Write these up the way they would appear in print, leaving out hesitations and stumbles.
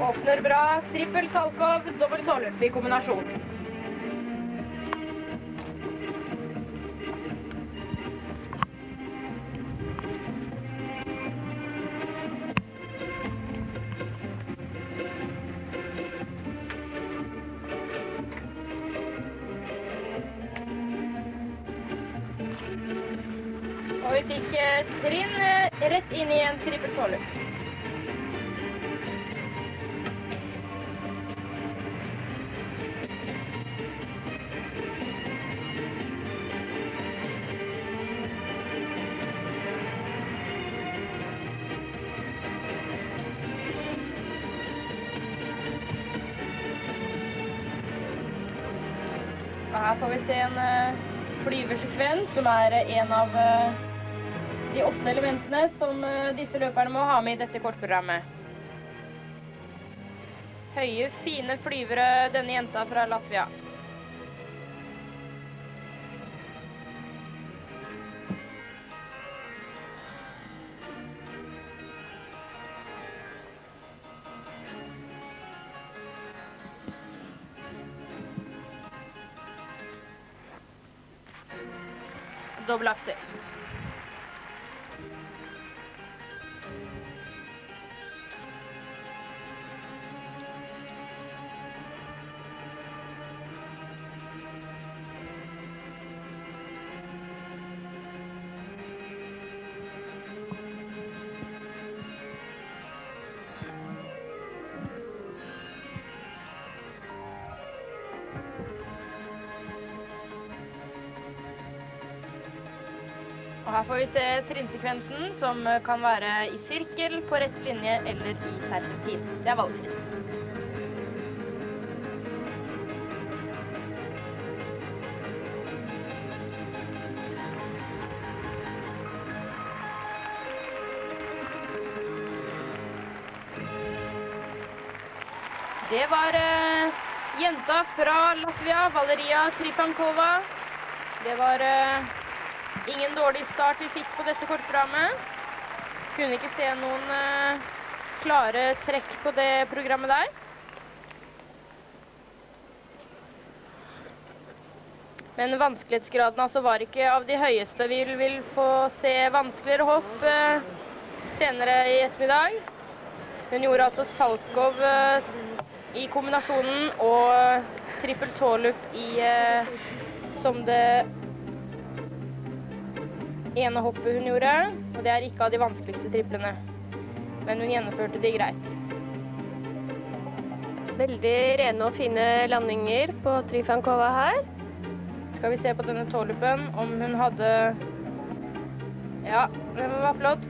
åpner bra. Trippel salkov, dobbelt tålup i kombinasjon. Og vi fikk trinn rett inn i en trippel tålup. Og her får vi se en flyversekvens, som en av de 8 elementene som disse løperne må ha med i dette kortprogrammet. Høye, fine flyvere, denne jenta fra Latvia. Dobbel aksel. Og her får vi se trinnsekvensen, som kan være i sirkel, på rett linje eller i serpentin. Det er valgfritt. Det var jenta fra Latvia, Valeria Tripankova. Det var ingen dårlig start vi fikk på dette kortprogrammet. Kunne ikke se noen klare trekk på det programmet der. Men vanskelighetsgraden altså var ikke av de høyeste. Vi vil få se vanskeligere hopp senere i ettermiddag. Hun gjorde altså salkov i kombinasjonen og trippel tålup i som det ene hoppet hun gjorde, og det er ikke av de vanskeligste triplene. Men hun gjennomførte de greit. Veldig rene og fine landinger på Tripankova her. Skal vi se på denne tålupen, om hun hadde... Ja, den var flott.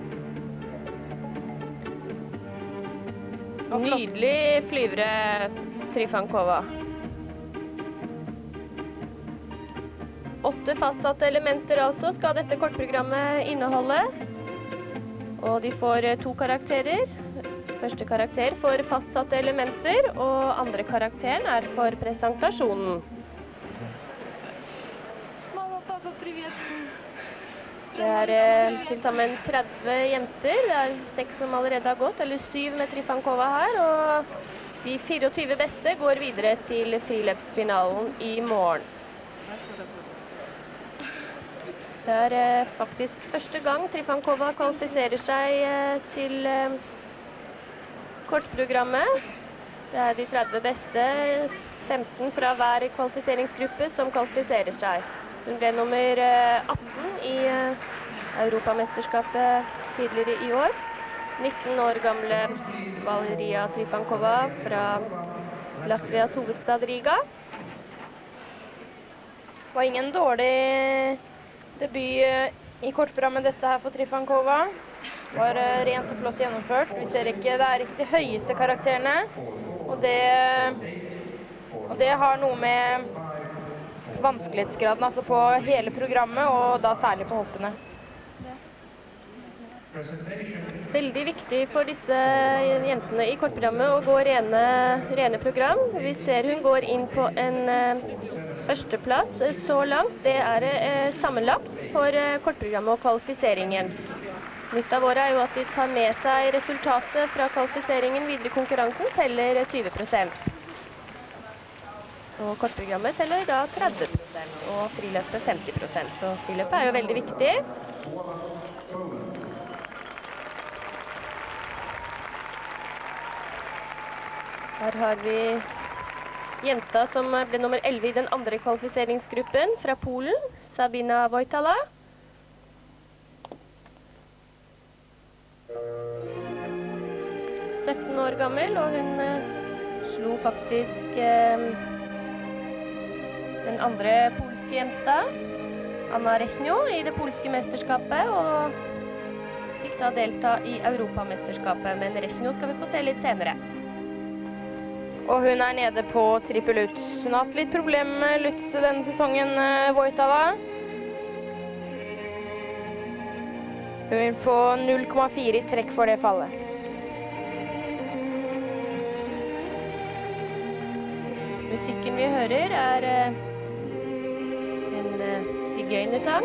Nydelig flyvere Tripankova. 8 fastsatte elementer altså skal dette kortprogrammet inneholde. Og de får 2 karakterer. Første karakter for fastsatte elementer, og andre karakteren er for presentasjonen. Mamma, pappa, privet. Det er til sammen 30 jenter. Det er 6 som allerede har gått, eller 7 med Tripankova her. Og de 24 beste går videre til friløpsfinalen i morgen. Det er faktisk første gang Tripankova kvalifiserer seg til kortprogrammet. Det er de 30 beste, 15 fra hver kvalifiseringsgruppe som kvalifiserer seg. Hun ble nummer 18 i Europamesterskapet tidligere i år. 19 år gamle Valeria Tripankova fra Latvias hovedstad Riga. Det var ingen dårlig debut i kortprogrammet dette her for Tripankova. Det var rent og flott gjennomført. Vi ser ikke, det er ikke de høyeste karakterene. Og det har noe med vanskelighetsgraden altså på hele programmet, og da særlig på hoppene. Veldig viktig for disse jentene i kortprogrammet å gå rene program. Vi ser hun går inn på en førsteplass så langt. Det er sammenlagt for kortprogrammet og kvalifiseringen. Nytt av året er jo at de tar med seg resultatet fra kvalifiseringen videre i konkurransen, teller 20%. Og kortprogrammet teller da 30%, og friløpet 50%. Så friløpet er jo veldig viktig. Her har vi jenta som ble nummer 11 i den andre kvalifiseringsgruppen fra Polen, Sabina Wojtala. 17 år gammel, og hun slo faktisk den andre polske jenta, Anna Rechnio, i det polske mesterskapet, og fikk da delta i Europamesterskapet, men Rechnio skal vi få se litt senere. Og hun er nede på trippel Lutz. Hun har hatt litt problemer med Lutz denne sesongen, Wojtala. Hun vil få 0,4 i trekk for det fallet. Musikken vi hører er en sigøynersang.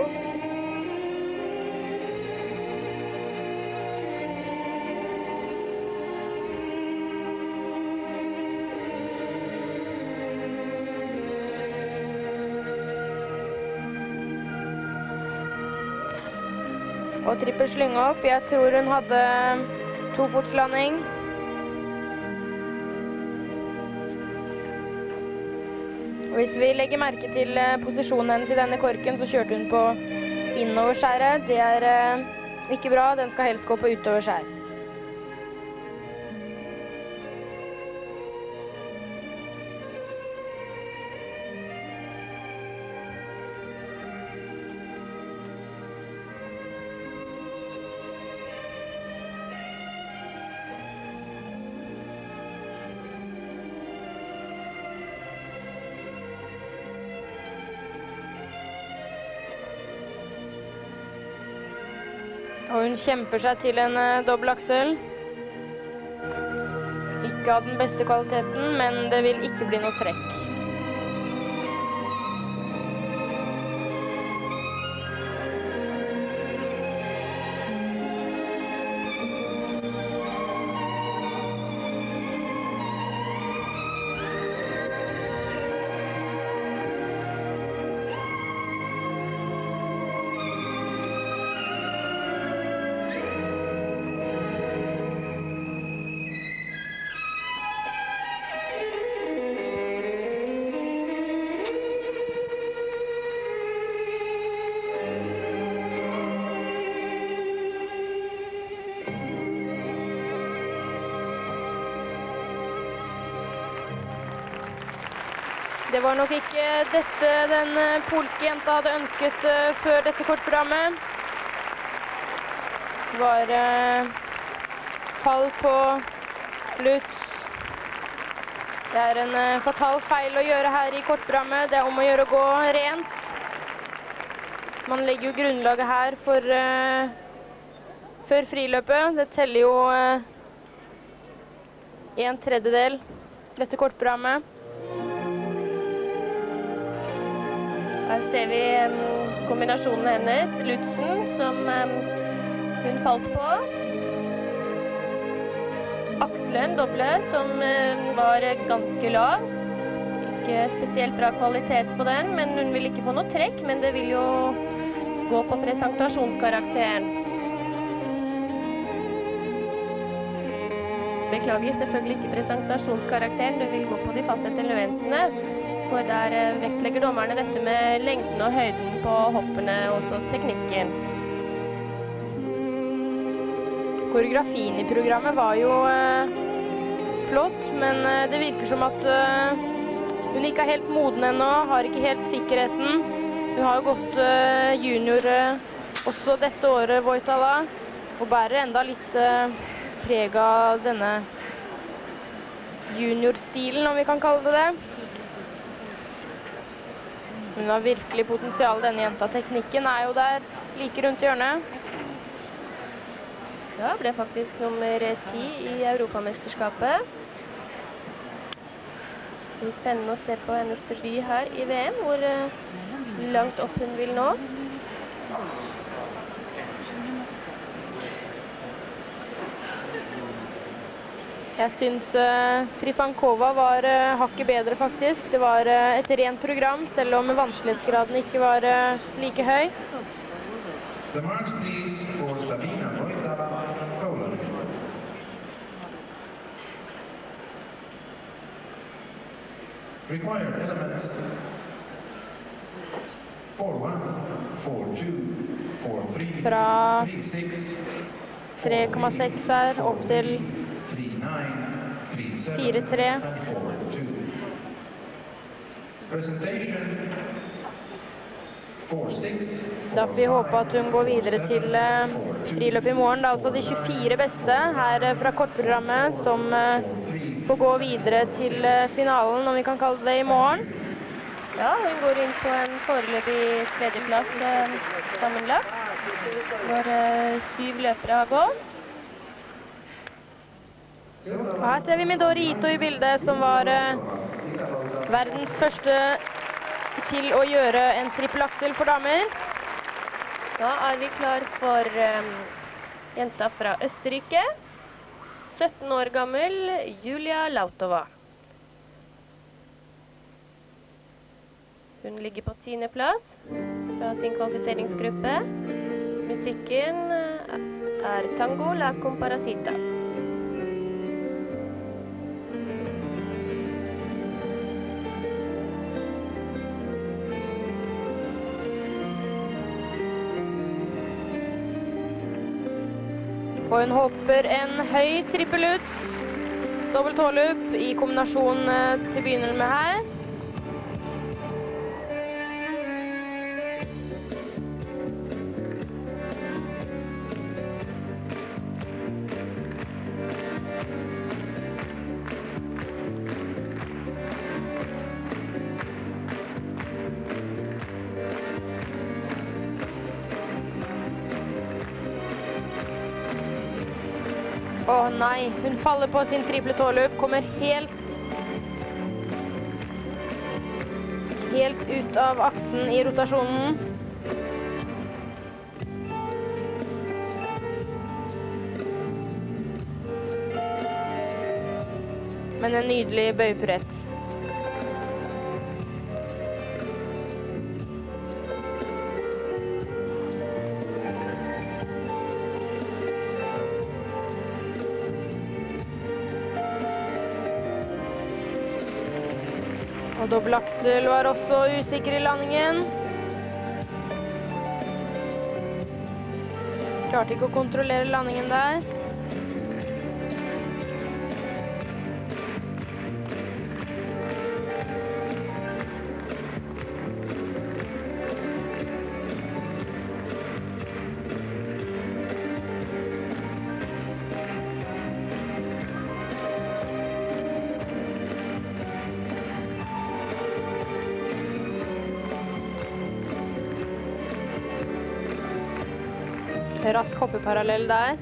Og trippel slynge opp. Jeg tror hun hadde tofotslanding. Og hvis vi legger merke til posisjonen hennes i denne korken, så kjørte hun på innoverskjæret. Det er ikke bra, den skal helst gå på utoverskjær. Og hun kjemper seg til en dobbel aksel. Ikke av den beste kvaliteten, men det vil ikke bli noe trekk. Det var nok ikke dette den polske jenta hadde ønsket før dette kortprogrammet. Det var fall på Lutz. Det er en fatal feil å gjøre her i kortprogrammet. Det er om å gjøre å gå rent. Man legger jo grunnlaget her før friløpet. Det teller jo 1/3 dette kortprogrammet. Her ser vi kombinasjonen hennes, Lutzen, som hun falt på. Akselen, doble, som var ganske lav. Ikke spesielt bra kvalitet på den, men hun vil ikke få noe trekk, men det vil jo gå på presentasjonskarakteren. Beklager selvfølgelig ikke presentasjonskarakteren, det vil gå på de faste elementene. For der vektlegger dommerne dette med lengden og høyden på hoppene, og også teknikken. Koreografien i programmet var jo flott, men det virker som at hun ikke er helt moden ennå, har ikke helt sikkerheten. Hun har jo gått junior også dette året, Wojtala, og bærer enda litt preg av denne juniorstilen, om vi kan kalle det det. Hun har virkelig potensial, denne jenta. Teknikken er jo der, like rundt hjørnet. Ja, ble faktisk nummer 10 i Europamesterskapet. Det blir spennende å se på hennes debut her i VM, hvor langt opp hun vil nå. Jeg synes Trifankova var hakket bedre faktisk. Det var et rent program, selv om vanskelighetsgraden ikke var like høy. The marks please for Sabina Wojtala, Poland. Required elements 4-1, 4-2, 4-3, Fra 3-6, 3,6 her opp til 4-3. Presentation 4-6. Da får vi håpe at hun går videre til friløp i morgen. Det er altså de 24 beste her fra kortprogrammet som får gå videre til finalen, om vi kan kalle det, i morgen. Ja, hun går inn på en foreløpig tredjeplass sammenlagt, hvor 7 løpere har gått. Og her ser vi Midori Ito i bildet, som var verdens første til å gjøre en trippelaksel for damer. Da er vi klar for jenta fra Østerrike, 17 år gammel, Julia Lautova. Hun ligger på 10. plass fra sin kvalifiseringsgruppe. Musikken er Tango la Comparacita. Og hun hopper en høy trippeluts, dobbelt tåløp i kombinasjon til å begynne med her. Å nei, hun faller på sin triple tåløp, kommer helt ut av aksen i rotasjonen. Men en nydelig bøyepurett. Og dobbelaksel var også usikker i landingen. Klarte ikke å kontrollere landingen der. Rask hoppeparallell der.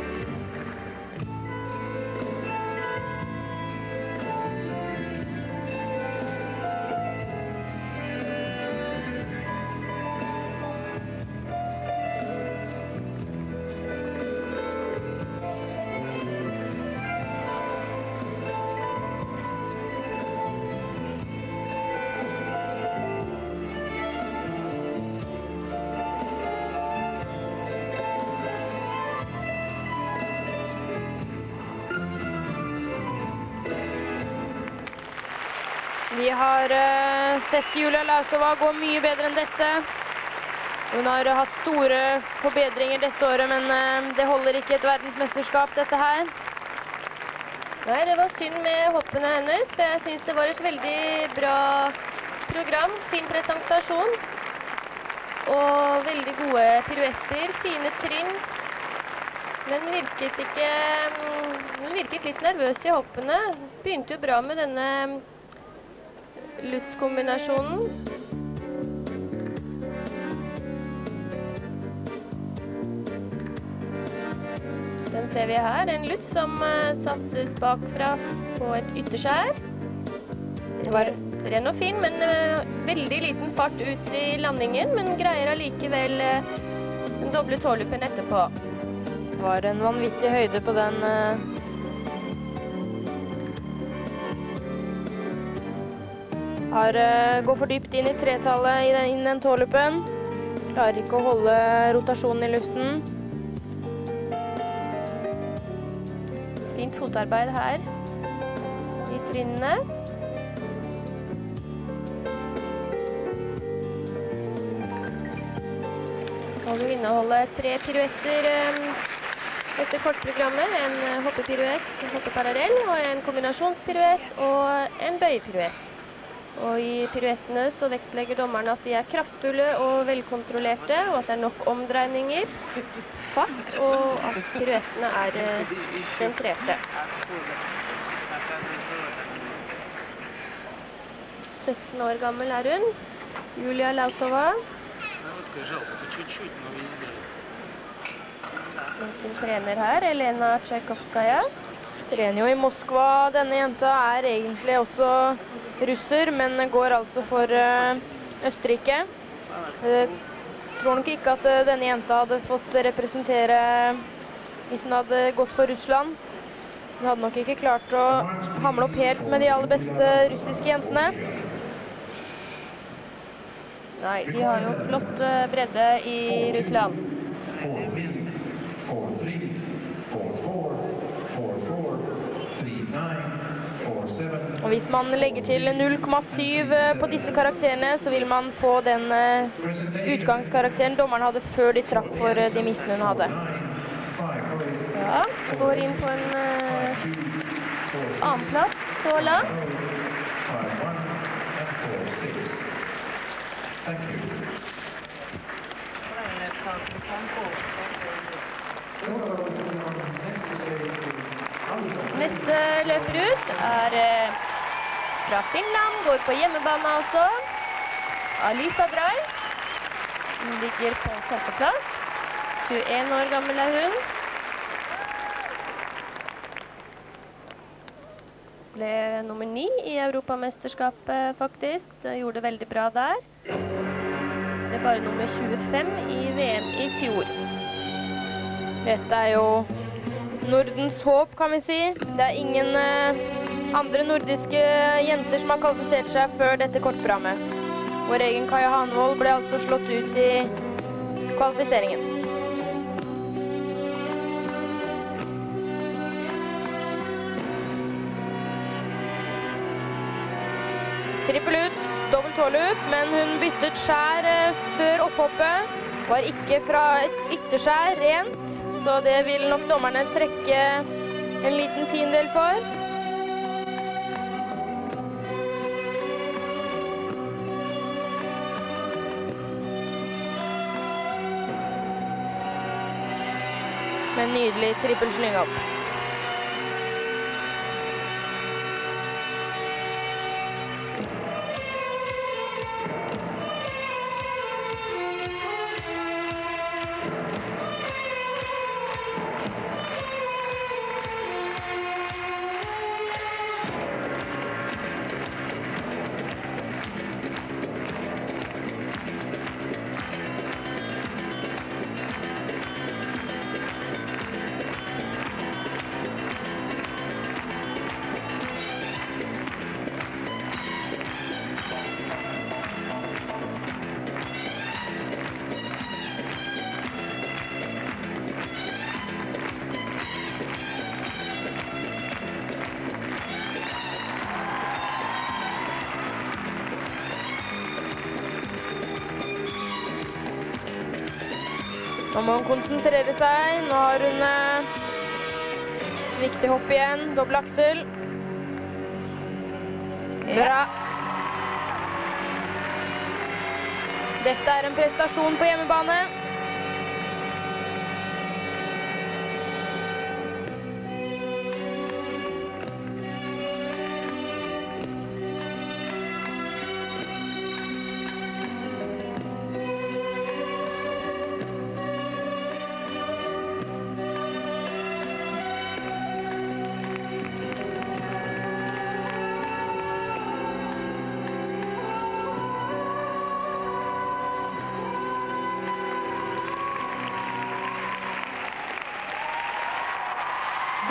Vi har sett Julia Lautova gå mye bedre enn dette. Hun har hatt store forbedringer dette året, men det holder ikke et verdensmesterskap, dette her. Nei, det var synd med hoppene hennes. Jeg synes det var et veldig bra program, fin presentasjon. Og veldig gode piruetter, fine trinn. Men hun virket litt nervøs i hoppene. Begynte jo bra med denne Lutz-kombinasjonen. Den ser vi her, en Lutz som sattes bakfra på et ytterskjær. Det var ren og fin, men veldig liten fart ut i landingen, men greier allikevel den doble tåløpen etterpå. Det var en vanvittig høyde på den. Går for dypt inn i tretallet i den tåløpen. Klarer ikke å holde rotasjonen i luften. Fint fotarbeid her i trinnene. Skal jo inneholde 3 piruetter etter kortprogrammet. En hoppepiruett, hoppeparallell, og en kombinasjonspiruett og en bøyepiruett. Og i piruettene så vektlegger dommerne at de er kraftfulle og velkontrollerte, og at det er nok omdreininger, fart, og at piruettene er sentrerte. 17 år gammel er hun, Julia Lautova. Hun trener her, Elena Tchaikovskaya. Trener jo i Moskva. Denne jenta er egentlig også russer, men går altså for Østerrike. Tror nok ikke at denne jenta hadde fått representere hvis hun hadde gått for Russland. Hun hadde nok ikke klart å hamle opp helt med de aller beste russiske jentene. Nei, de har jo flott bredde i Russland. 4-3, 4-4, 4-4, 3-9, 4-7. Og hvis man legger til 0,7 på disse karakterene, så vil man få den utgangskarakteren dommeren hadde før de trakk for de missene hun hadde. Ja, går inn på en annen plass så langt. 5-1 and 4-6. Thank you. Neste løper ut er fra Finland, går på hjemmebane altså. Alisa Brai. Hun ligger på 5. plass. 21 år gammel er hun. Ble nummer 9 i Europamesterskapet faktisk. Det gjorde det veldig bra der. Det er bare nummer 25 i VM i fjor. Dette er jo Nordens håp, kan vi si. Det er ingen andre nordiske jenter som har kvalifisert seg før dette kortprogrammet. Vår egen Kaja Hanvold ble altså slått ut i kvalifiseringen. Trippel ut, dobbelt tålup, men hun byttet skjær før opphoppet. Var ikke fra et ytterskjær rent, så det vil nok dommerne trekke en liten tiendedel for. Men nydelig trippelslynge opp. Nå må hun konsentrere seg. Nå har hun viktig hopp igjen. Dobbel aksel. Bra. Dette er en prestasjon på hjemmebane.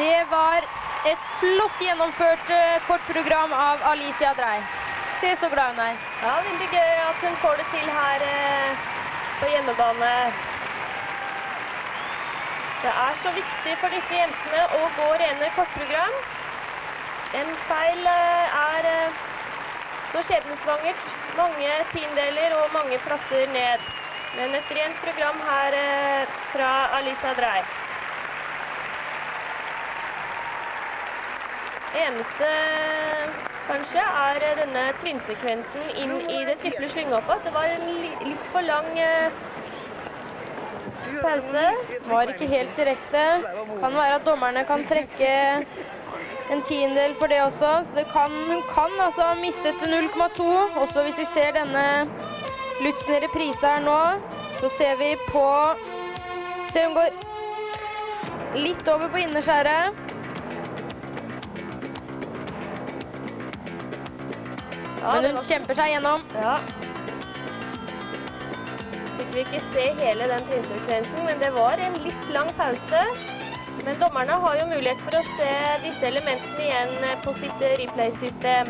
Det var et flott gjennomført kortprogram av Alicia Drei. Se så glad hun er. Ja, veldig gøy at hun får det til her på hjemmebane. Det er så viktig for disse jentene å gå rene kortprogram. En feil er så skjebnesvangert, mange tiendeler og mange plasser ned. Men et rent program her fra Alicia Drei. Eneste kanskje er denne trinnsekvensen inn i det triple slyngehoppet. Det var en litt for lang pause. Var ikke helt direkte. Kan være at dommerne kan trekke en tiendedel for det også. Så hun kan altså ha mistet 0,2. Også hvis vi ser denne Lutzen i reprise her nå, så ser vi på... Se, hun går litt over på innerskjæret. Ja, men hun kjemper seg gjennom. Ja. Fikk vi ikke se hele den trinnsekvensen, men det var en litt lang pause. Men dommerne har jo mulighet for å se disse elementene igjen på sitt replay-system.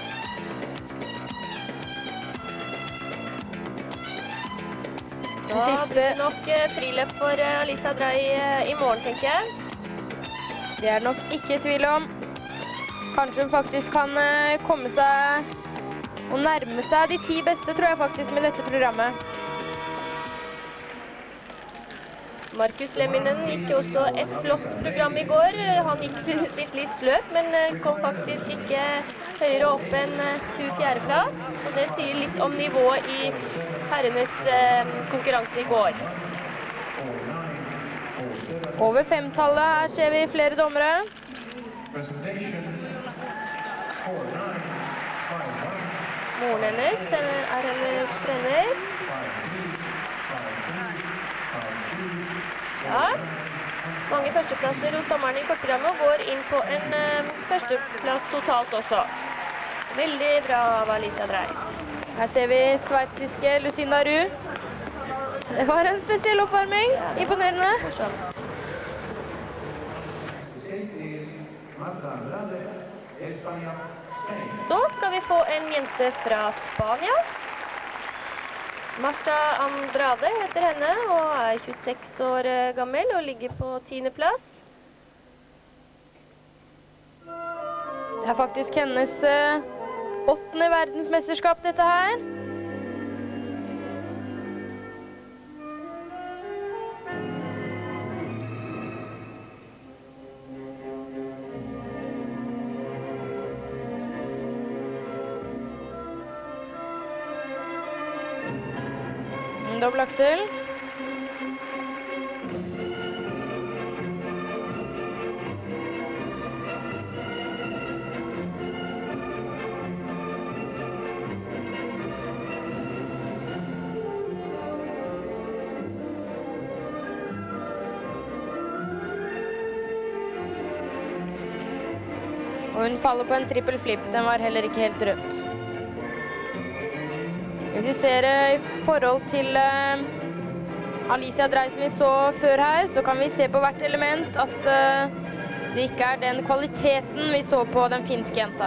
Da blir det nok friløp for Alicia Drei i morgen, tenker jeg. Det er nok ikke tvil om. Kanskje hun faktisk kan komme seg og nærme seg de 10 beste, tror jeg faktisk, med dette programmet. Markus Lemminen gikk også et flott program i går. Han gikk sitt livs løp, men kom faktisk ikke høyere opp enn 24. plass. Så det sier litt om nivået i herrenes konkurranse i går. Over 5-tallet, her ser vi flere dommere. Moren hennes er hennes trener. Ja, mange førsteplasser hos dommerne i kortprogrammet går inn på en førsteplass totalt også. Veldig bra av Alicia Drei. Her ser vi sveitsiske Lucinda Ruud. Det var en spesiell oppvarming. Imponerende. Så skal vi få en jente fra Spania. Marta Andrade heter henne, og er 26 år gammel og ligger på 10. plass. Det er faktisk hennes 8. verdensmesterskap, dette her. Dobbel aksel. Og hun faller på en trippel flip. Den var heller ikke helt rødt. Hvis vi ser i forhold til Alicia Drei som vi så før her, så kan vi se på hvert element at det ikke er den kvaliteten vi så på den finske jenta.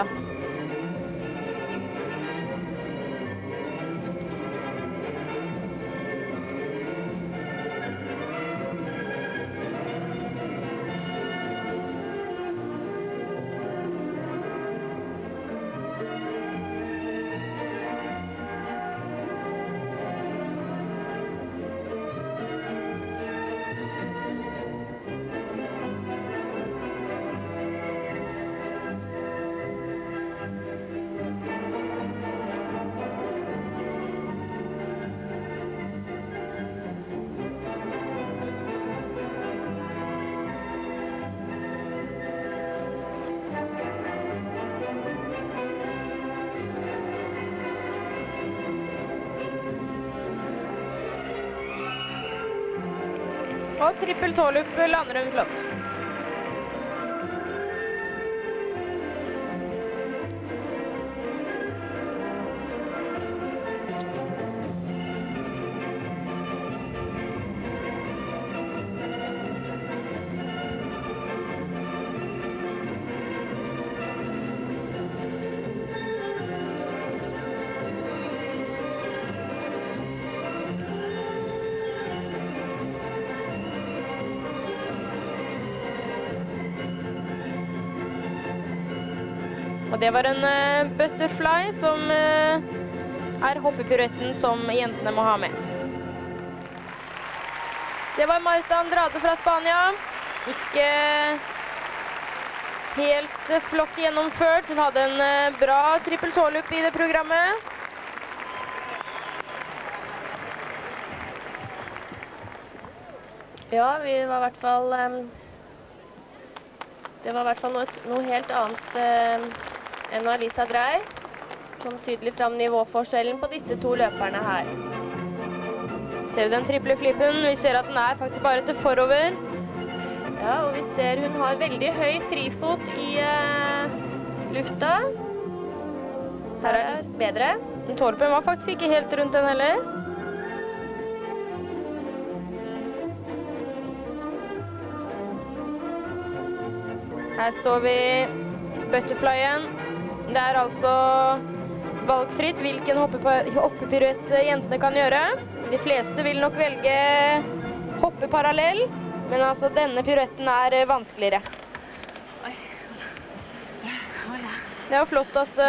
Og trippel tålup lander hun flott. Og det var en butterfly, som er hoppepiruetten som jentene må ha med. Det var Marta Andrade fra Spania. Ikke helt flott gjennomført. Hun hadde en bra trippel tålup i det programmet. Ja, det var i hvert fall noe helt annet enn Alisa Drey. Kom tydelig fram nivåforskjellen på disse to løperne her. Ser du den triple flippen? Vi ser at den er faktisk bare til forover. Ja, og vi ser hun har veldig høy frifot i lufta. Her er det bedre. Torpen var faktisk ikke helt rundt den heller. Her så vi butterflyen. Det er altså valgfritt hvilken hoppepiruett jentene kan gjøre. De fleste vil nok velge hoppeparallell, men altså denne piruetten er vanskeligere. Det er jo flott at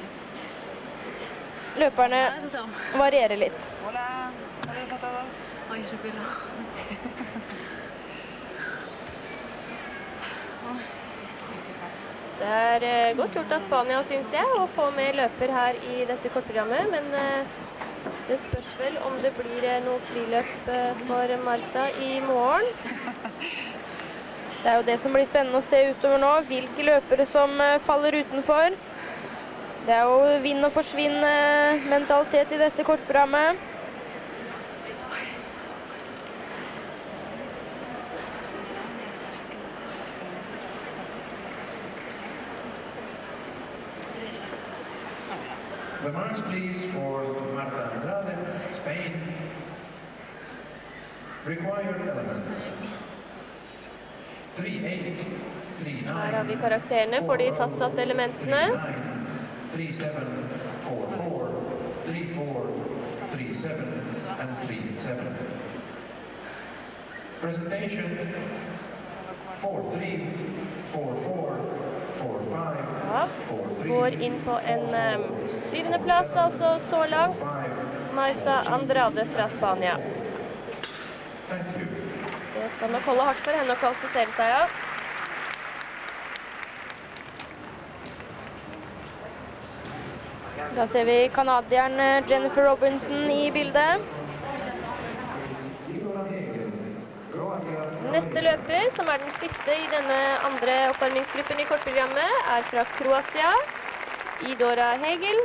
løperne varierer litt. Det er godt gjort av Spania, synes jeg, å få med løper her i dette kortprogrammet, men det spørs vel om det blir noe friløp for Marta i morgen. Det er jo det som blir spennende å se utover nå, hvilke løpere som faller utenfor. Det er jo vinn og forsvinn mentalitet i dette kortprogrammet. The marks, please, for Marta Andrade, Spain. Required elements. 3-8, 3-9. Her har vi karakterene for de fastsatte elementene. 3-7, 4-4, 3-4, 3-7, and 3-7. Presentation 4-3, 4-4, 4-5, Ja, går inn på en 7. plass, altså så langt. Marta Andrade fra Spania. Thank you. Det skal nok holde hardt for henne å kvalifisere seg, ja. Da ser vi kanadieren Jennifer Robinson i bildet. Neste løper, som er den siste i denne andre oppvarmingsgruppen i kortprogrammet, er fra Kroatia, Idora Hegel,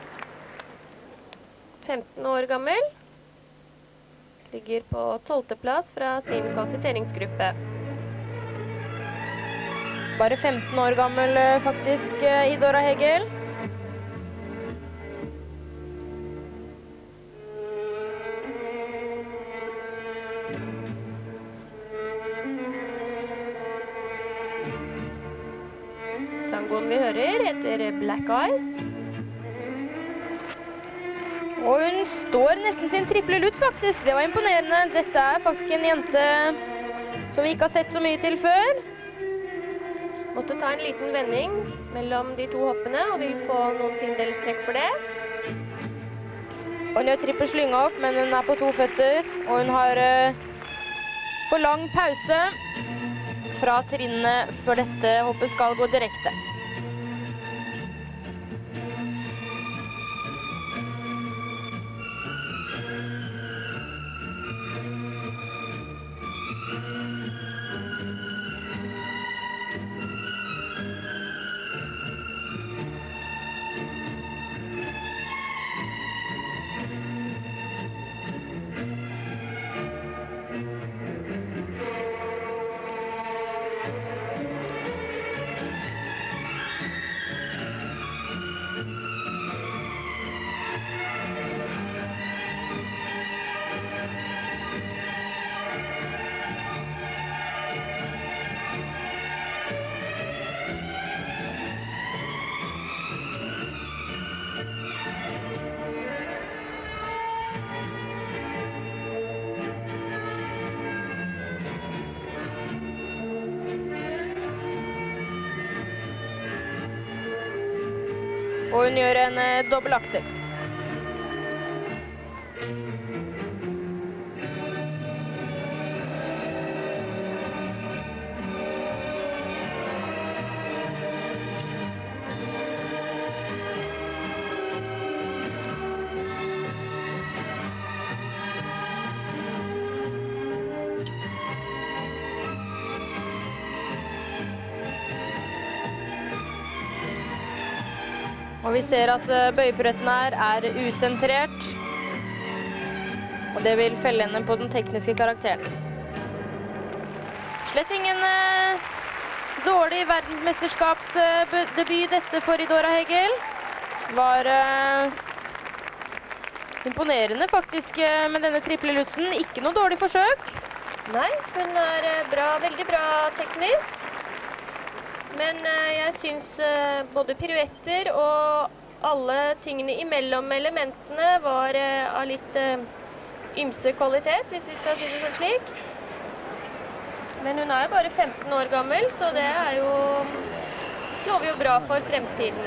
15 år gammel, ligger på 12. plass fra sin kvalifiseringsgruppe. Bare 15 år gammel faktisk, Idora Hegel. Tangoen vi hører heter Black Eyes. Og hun står nesten sin triple luts faktisk. Det var imponerende. Dette er faktisk en jente som vi ikke har sett så mye til før. Måtte ta en liten vending mellom de to hoppene, og vil få noen tiendelstrekk for det. Og hun gjør trippel slynga opp, men hun er på 2 føtter, og hun har for lang pause fra trinnet før dette hoppet skal gå direkte. og hun gjør en dobbel aksel. Og vi ser at bøyepiruetten her er usentrert, og det vil felle henne på den tekniske karakteren. Slett ingen dårlig verdensmesterskapsdebut dette for Idora Hegel. Var imponerende faktisk med denne triple lutsen. Ikke noe dårlig forsøk. Nei, hun er bra, veldig bra teknisk. Men jeg synes både piruetter og alle tingene imellom elementene var av litt ymse kvalitet, hvis vi skal si det sånn slik. Men hun er bare 15 år gammel, så det er jo, lover jo bra for fremtiden.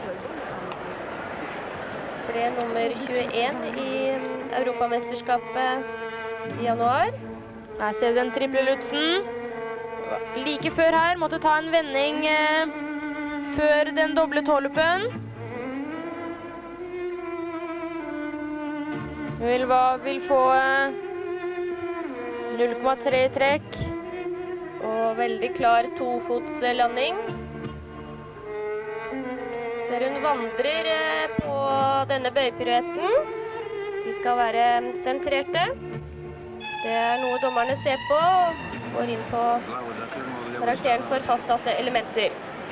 Ble nummer 21 i Europamesterskapet i januar. Her ser vi den triple lutsen. Like før her måtte ta en vending før den doble tålupen. Hun vil få 0,3 i trekk. Og veldig klar tofotslanding. Ser hun vandrer på denne bøyepiruetten. De skal være sentrerte. Det er noe dommerne ser på. Går inn på karakteren for fastsatte elementer.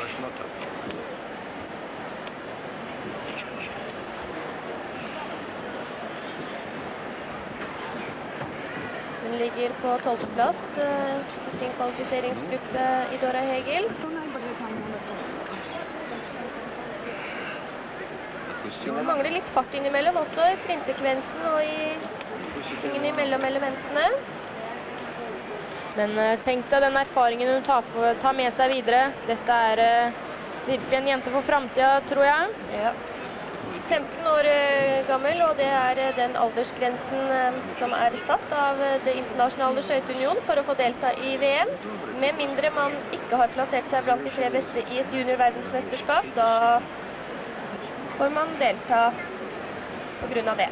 Hun ligger på 12. plass i sin kvalifiseringsgruppe Idora Hegel. Hun mangler litt fart innimellom også i trinnsekvensen og i tingene imellom elementene. Men tenk deg den erfaringen hun tar med seg videre. Dette er virkelig en jente for fremtiden, tror jeg. Ja. 15 år gammel, og det er den aldersgrensen som er satt av det internasjonale skøyteunion for å få delta i VM. Med mindre man ikke har plassert seg blant de 3 beste i et juniorverdensmesterskap, da får man delta på grunn av det.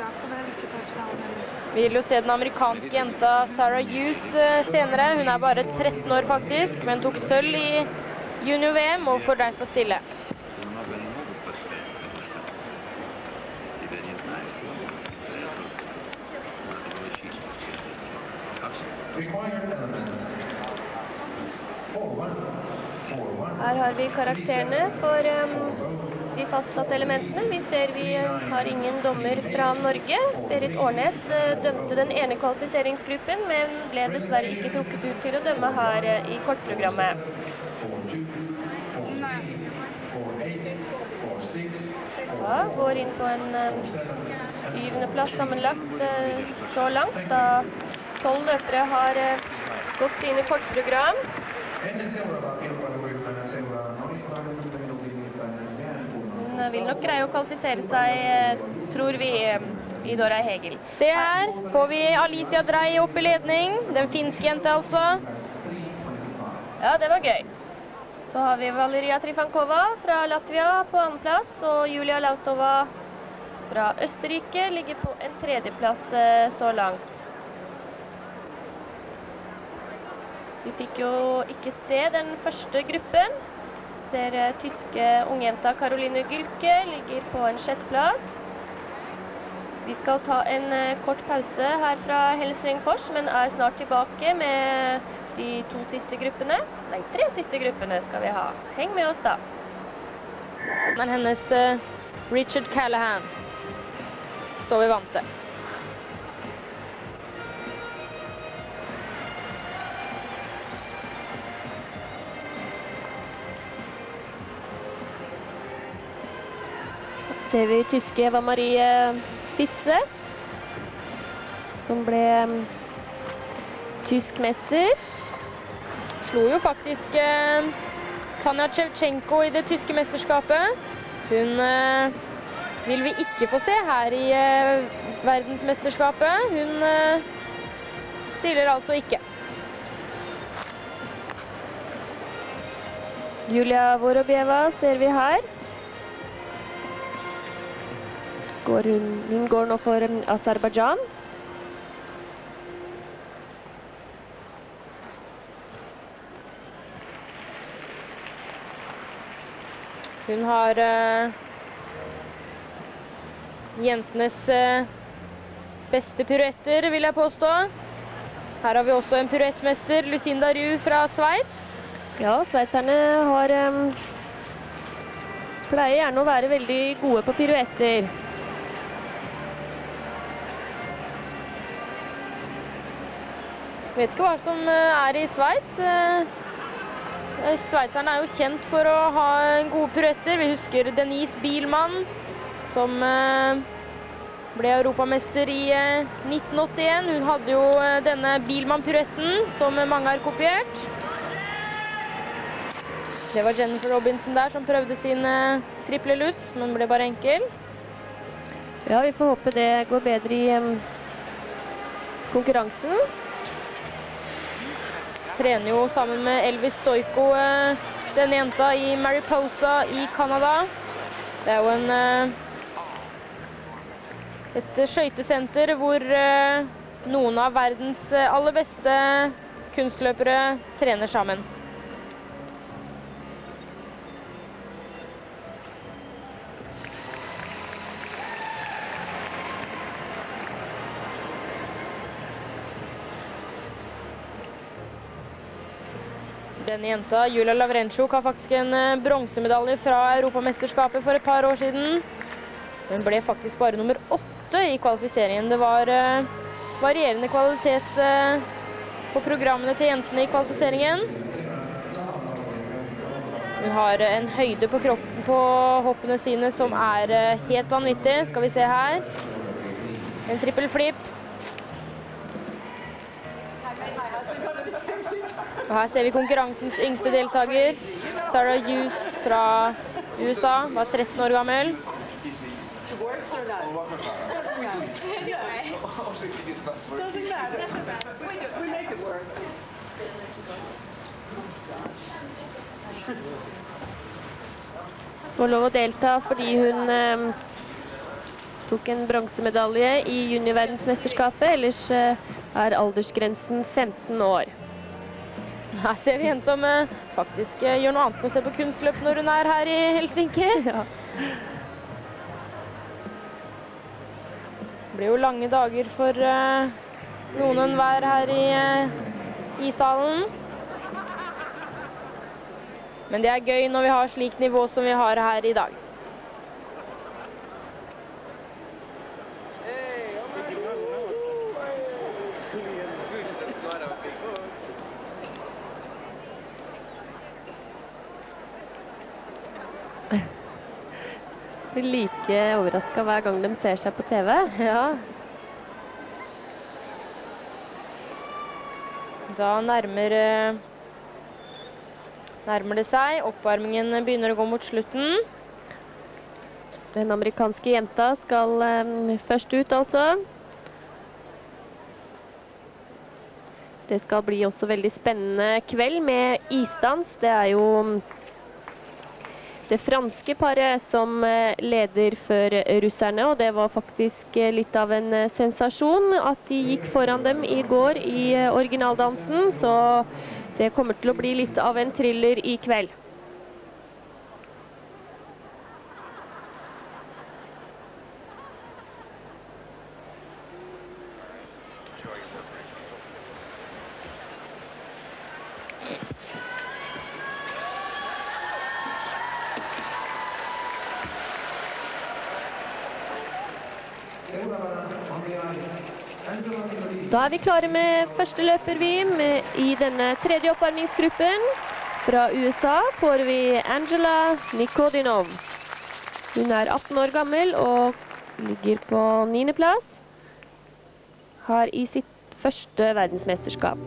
Vi vil jo se den amerikanske jenta Sarah Hughes senere. Hun er bare 13 år faktisk, men tok sølv i junior-VM og får derfor stille. Her har vi karakterene for de fastsatte elementene. Vi ser vi har ingen dommer fra Norge. Berit Årnes dømte den ene kvalifiseringsgruppen, men ble dessverre ikke trukket ut til å dømme her i kortprogrammet. Ja, går inn på en 7. plass sammenlagt så langt, da 12 løpere har gått sine kortprogram. Hun vil nok greie å kvalifisere seg, tror vi, Idora Hegel. Se her, får vi Alicia Drei opp i ledning. Den finske jente altså. Ja, det var gøy. Så har vi Valeria Trifankova fra Latvia på 2. plass, og Julia Lautova fra Østerrike ligger på en 3. plass så langt. Vi fikk jo ikke se den første gruppen. Der tyske ungjenta Caroline Gülke ligger på en 6. plass. Vi skal ta en kort pause her fra Helsingfors, men er snart tilbake med de 2 siste gruppene. Nei, 3 siste gruppene skal vi ha. Heng med oss da. Men hennes Richard Callahan står vi vant til. Ser vi tyske Eva Marie Fitze, som ble tysk mester. Slo jo faktisk Tanja Shevchenko i det tyske mesterskapet. Hun vil vi ikke få se her i verdensmesterskapet. Hun stiller altså ikke. Julia Vorobieva ser vi her. Hun går nå for Aserbajdsjan. Hun har jentenes beste piruetter, vil jeg påstå. Her har vi også en piruettmester, Lucinda Rieu fra Sveits. Ja, sveitserne pleier gjerne å være veldig gode på piruetter. Jeg vet ikke hva som er i Sveits. Sveitserne er jo kjent for å ha gode piruetter. Vi husker Denise Bielmann, som ble europamester i 1981. Hun hadde jo denne Bielmann-piruetten, som mange har kopiert. Det var Jennifer Robinson der som prøvde sin triple lut, men ble bare enkel. Ja, vi får håpe det går bedre i konkurransen. Trener jo sammen med Elvis Stoiko, denne jenta, i Mariposa i Canada. Det er jo et skøytesenter hvor noen av verdens aller beste kunstløpere trener sammen. Denne jenta, Julia Lavrenchuk, har faktisk en bronsemedalje fra Europamesterskapet for et par år siden. Hun ble faktisk bare nummer 8 i kvalifiseringen. Det var varierende kvalitet på programmene til jentene i kvalifiseringen. Hun har en høyde på kroppen på hoppene sine som er helt vanvittig. Skal vi se her. En trippel flip. Og her ser vi konkurransens yngste deltaker, Sarah Hughes fra USA, var 13 år gammel. Får lov å delta fordi hun tok en bronsemedalje i juniorverdensmesterskapet, ellers er aldersgrensen 15 år. Her ser vi en som faktisk gjør noe annet enn å se på kunstløp når hun er her i Helsinki. Ja. Det blir jo lange dager for noen hver her i salen. Men det er gøy når vi har slik nivå som vi har her i dag. Like overrasket hver gang de ser seg på TV. Ja. Da nærmer det seg. Oppvarmingen begynner å gå mot slutten. Den amerikanske jenta skal først ut, altså. Det skal bli også veldig spennende kveld med isdans. Det er jo det franske paret som leder før russerne, og det var faktisk litt av en sensasjon at de gikk foran dem i går i originaldansen, så det kommer til å bli litt av en thriller i kveld. Da er vi klare med første løper i denne tredje oppvarmingsgruppen. Fra USA får vi Angela Nikodinov. Hun er 18 år gammel og ligger på 9. plass. Har i sitt første verdensmesterskap.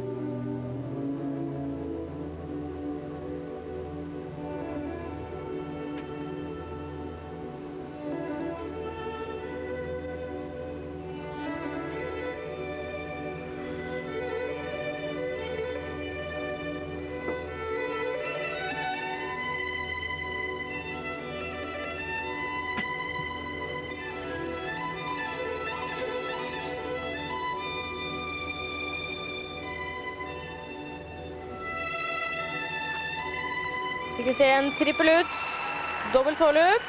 Fikk vi se en trippel ut, dobbelt tåloop.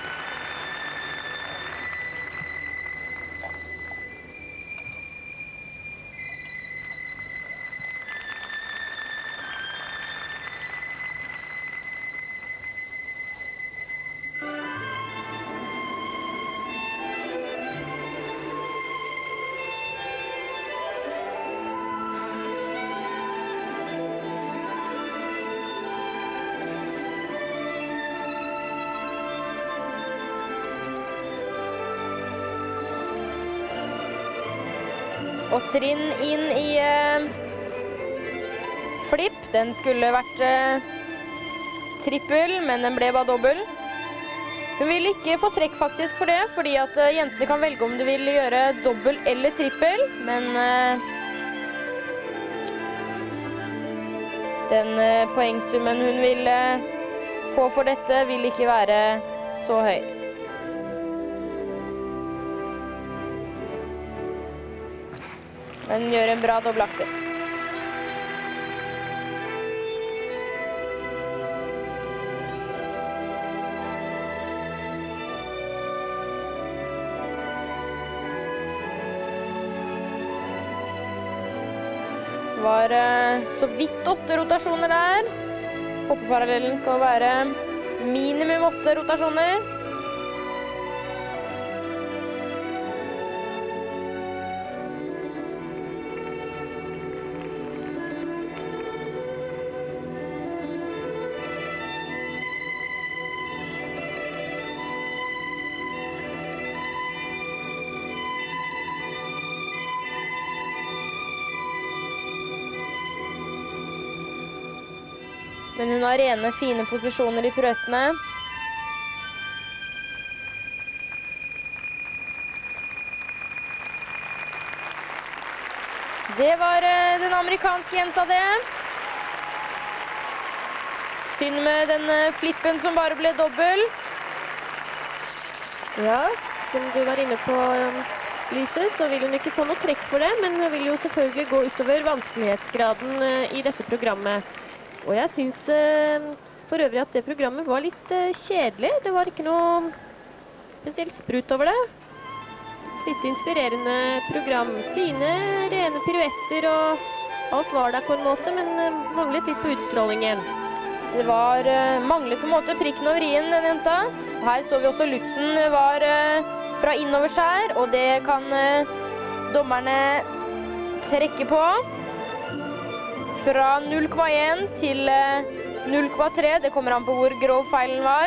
Og trinn inn i flip. Den skulle vært trippel, men den ble bare dobbel. Hun vil ikke få trekk faktisk for det, fordi at jentene kan velge om de vil gjøre dobbel eller trippel, men den poengsummen hun vil få for dette vil ikke være så høy. Men hun gjør en bra dobbelakse. Det var så vidt 8 rotasjoner der. Hoppeparallellen skal være minimum 8 rotasjoner. Men hun har rene, fine posisjoner i piruettene. Det var den amerikanske jenta det. Synd med den flippen som bare ble dobbel. Ja, som du var inne på, Lise, så vil hun ikke få noe trekk for det, men hun vil jo selvfølgelig gå utover vanskelighetsgraden i dette programmet. Og jeg synes for øvrig at det programmet var litt kjedelig. Det var ikke noe spesielt sprut over det. Litt inspirerende program. Fine, rene piruetter og alt var der på en måte, men manglet litt på utstrålingen. Det var manglet på en måte prikken over i-en, den jenta. Her så vi også Lutzen var fra innoverskjær, og det kan dommerne trekke på. Fra 0,1 til 0,3, det kommer an på hvor grov feilen var.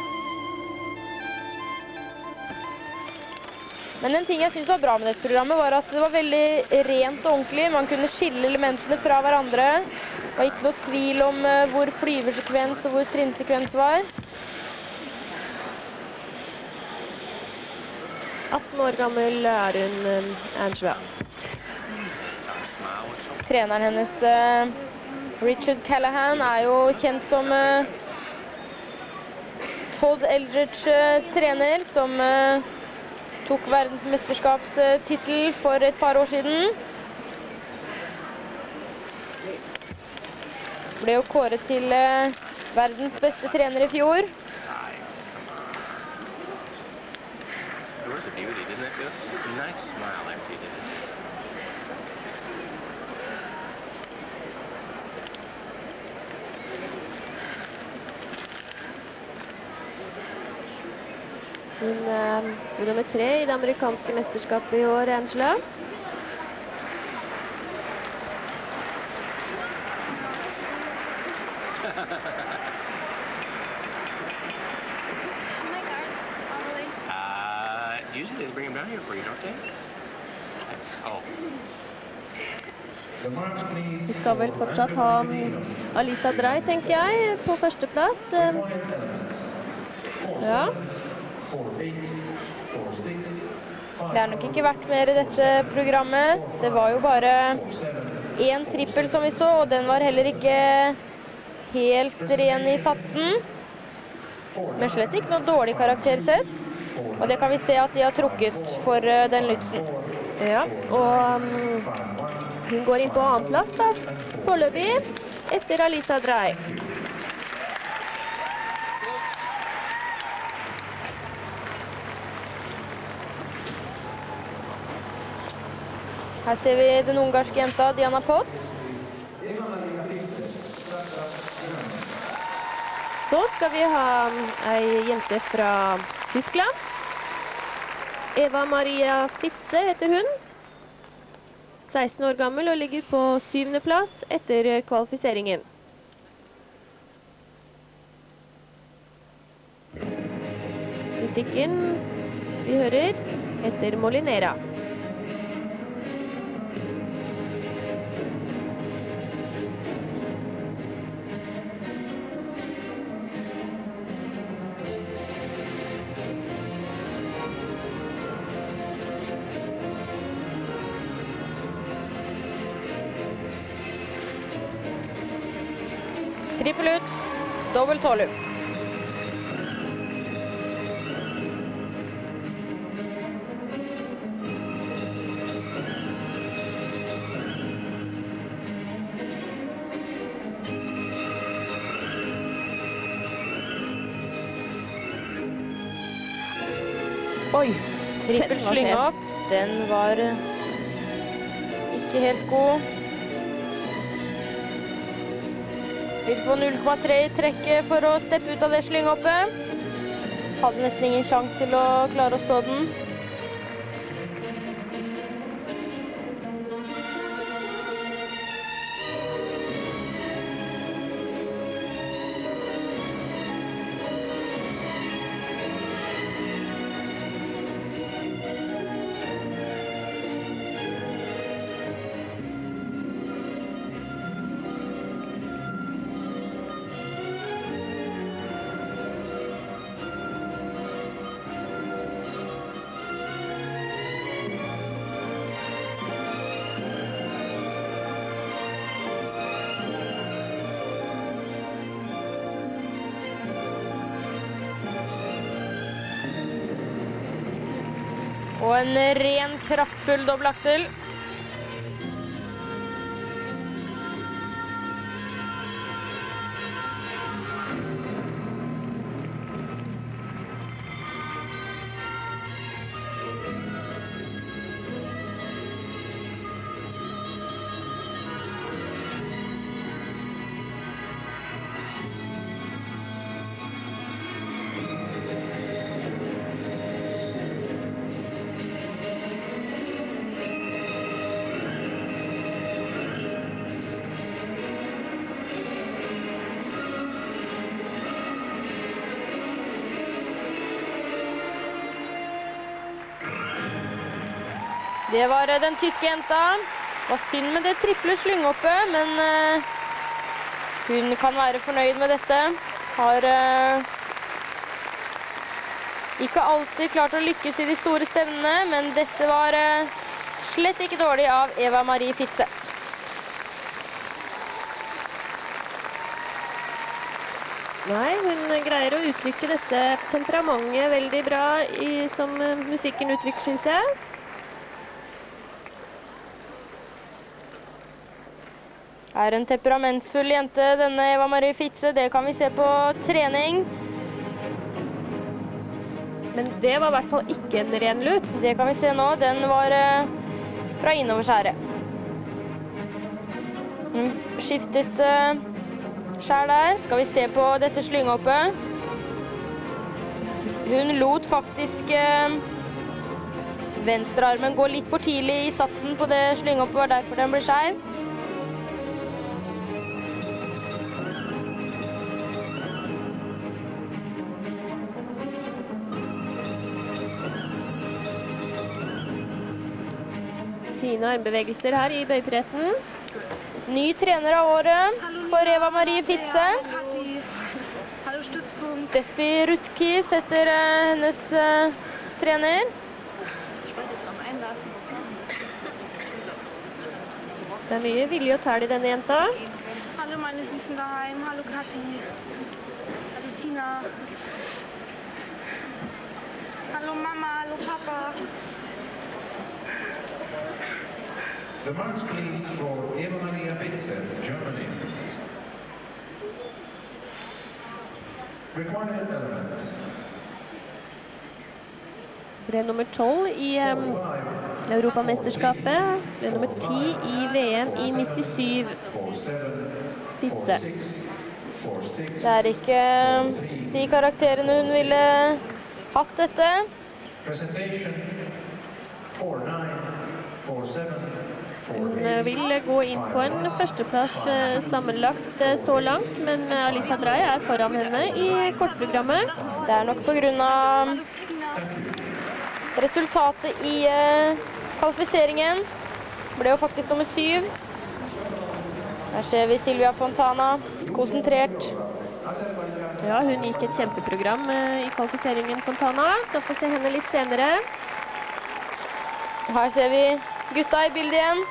Men en ting jeg synes var bra med dette programmet var at det var veldig rent og ordentlig. Man kunne skille elementene fra hverandre. Det var ikke noe tvil om hvor flyversekvens og hvor trinnsekvens var. 18 år gammel er hun, Angela. Treneren hennes, Richard Callahan, er jo kjent som Todd Eldridge trener, som tok verdensmesterskapstittel for et par år siden. Ble jo kåret til verdens beste trener i fjor. Hun er nummer 3 i det amerikanske mesterskapet i år, Angela. Usually they bring them down here for you, don't they? Oh. Vi skal vel fortsatt ha Alisa Drei, tenker jeg, på førsteplass. Ja. Det har nok ikke vært mer i dette programmet. Det var jo bare en trippel som vi så, og den var heller ikke helt ren i satsen. Men slett ikke noe dårlig karaktersett. Og det kan vi se at de har trukket for den Lutzen. Ja, og hun går inn på annen plass da, foreløpig, etter Alisa Drei. Her ser vi den ungarske jenta Diana Pott. Så skal vi ha ei jente fra Tyskland. Eva Maria Fitze heter hun. 16 år gammel og ligger på 7. plass etter kvalifiseringen. Musikken vi hører heter Molinera. Trippel ut, dobbelt tålup. Oi, trippel slynge opp. Den var ikke helt god. Vil få 0,3 i trekket for å steppe ut av det slyngehoppet. Hadde nesten ingen sjanse til å klare å stå den. Og en ren, kraftfull dobbelaksel. Det var den tyske jenta. Det var synd med det triple slyngehoppet, men hun kan være fornøyd med dette. Har ikke alltid klart å lykkes i de store stevnene, men dette var slett ikke dårlig av Eva Marie Fitze. Nei, hun greier å uttrykke dette temperamentet veldig bra som musikken uttrykker, synes jeg. Er en temperamentsfull jente, denne Eva Marie Fitze. Det kan vi se på trening. Men det var i hvert fall ikke en ren lut. Det kan vi se nå. Den var fra innoverskjæret. Skiftet skjær der. Skal vi se på dette slyngehoppet. Hun lot faktisk venstrearmen gå litt for tidlig i satsen på det slyngehoppet, var derfor den ble skeiv. Fine armbevegelser her i bøypretten. Ny trener av året for Eva Marie Fitze. Steffi Rutki setter hennes trener. Det er mye vilje og tæl i denne jenta. Hallo meine Süßen daheim, hallo Kathi, hallo Tina, hallo Mama, hallo Papa. The marks please for Eva Maria Fitze, Germany. Recorded elements. Ble nummer 12 i Europamesterskapet. Ble nummer 10 i VM i 97. Titse. Det er ikke de karakterene hun ville hatt dette. Hun vil gå inn på en førsteplass sammenlagt så langt, men Alisa Drei er foran henne i kortprogrammet. Det er nok på grunn av resultatet i kvalifiseringen. Ble jo faktisk nummer 7. Her ser vi Silvia Fontana, konsentrert. Ja, hun gikk et kjempeprogram i kvalifiseringen, Fontana. Skal få se henne litt senere. Her ser vi gutta i bildet igjen.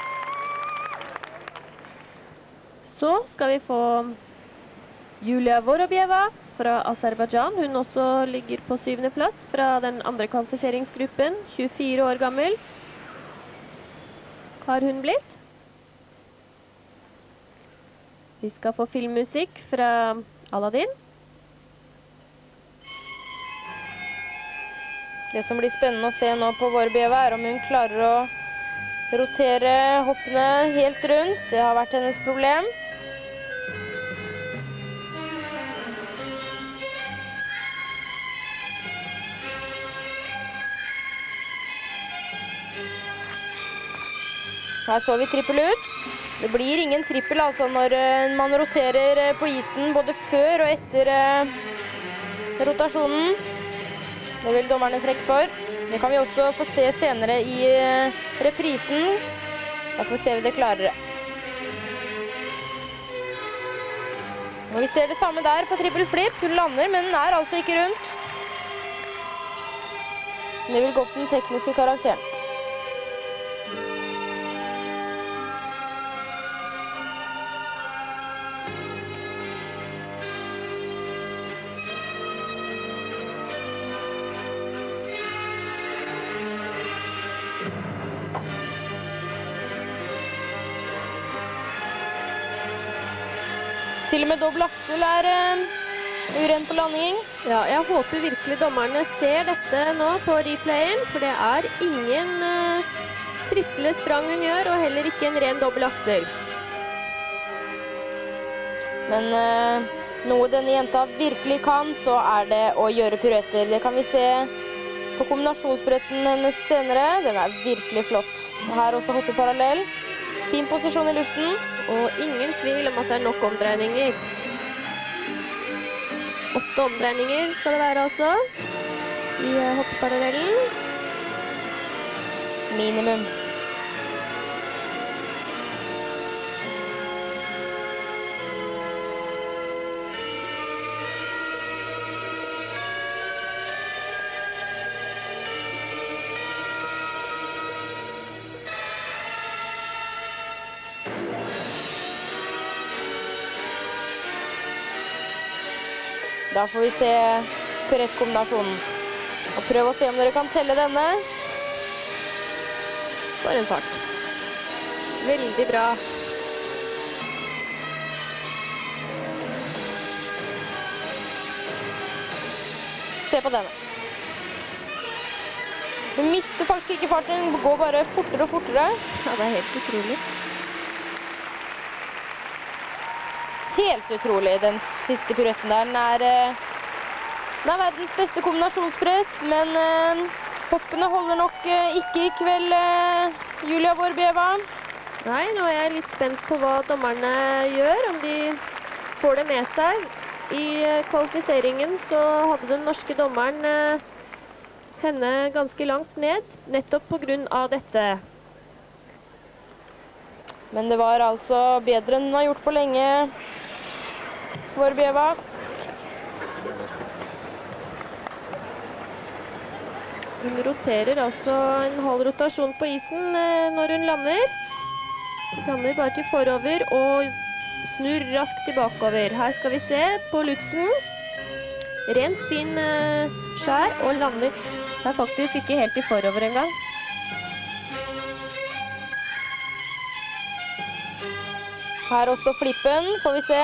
Så skal vi få Julia Vorobieva fra Aserbajdsjan. Hun også ligger på 7. plass fra den andre kvalifiseringsgruppen. 24 år gammel har hun blitt. Vi skal få filmmusikk fra Aladdin. Det som blir spennende å se nå på Vorobieva er om hun klarer å rotere hoppene helt rundt. Det har vært hennes problem. Her så vi trippel ut. Det blir ingen trippel altså når man roterer på isen både før og etter rotasjonen. Det vil dommerne trekke for. Det kan vi også få se senere i reprisen. Da ser vi det klarere. Og vi ser det samme der på trippel flip. Hun lander, men den er altså ikke rundt. Det vil gå på den tekniske karakteren. Til og med dobbel aksel er uren på landing. Ja, jeg håper virkelig dommerne ser dette nå på replayen, for det er ingen triple sprang hun gjør, og heller ikke en ren dobbel aksel. Men noe denne jenta virkelig kan, så er det å gjøre piruetter. Det kan vi se på kombinasjonsbretten hennes senere. Den er virkelig flott. Her også hoppe parallell. Fin posisjon i luften. Og ingen tvil om at det er nok omdreininger. 8 omdreininger skal det være altså i hoppeparallellen. Minimum. Da får vi se piruettkombinasjonen. Og prøv å se om dere kan telle denne. For en fart. Veldig bra. Se på denne. Hun mister faktisk ikke farten, hun går bare fortere og fortere. Ja, det er helt utrolig. Helt utrolig, den siste piruetten der. Den er verdens beste kombinasjonsbrett, men hoppene holder nok ikke i kveld, Julia Vorobieva. Nei, nå er jeg litt spent på hva dommerne gjør, om de får det med seg. I kvalifiseringen så hadde den norske dommeren henne ganske langt ned, nettopp på grunn av dette. Men det var altså bedre enn hun har gjort på lenge, Vorobieva. Hun roterer altså en halv rotasjon på isen når hun lander. Hun lander bare til forover og snur raskt tilbakeover. Her skal vi se på Lutzen. Rent fin skjær og lander. Det er faktisk ikke helt til forover engang. Her også flippen, får vi se.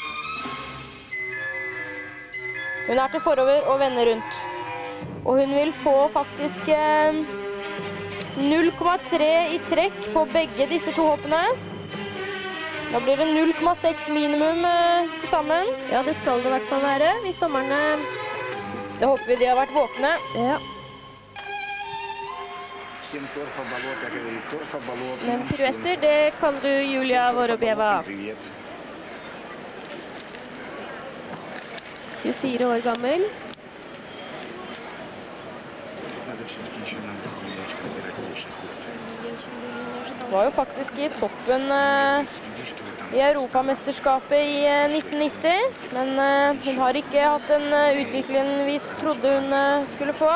Hun er til forover og vender rundt. Og hun vil få faktisk 0,3 i trekk på begge disse to hoppene. Da blir det 0,6 minimum sammen. Ja, det skal det i hvert fall være, hvis dommerne... Det håper vi de har vært våkne. Ja. Men piruetter, det kan du, Julia Vorobieva. 24 år gammel. Var jo faktisk i toppen i Europamesterskapet i 1990, men hun har ikke hatt den utviklingen vi trodde hun skulle få.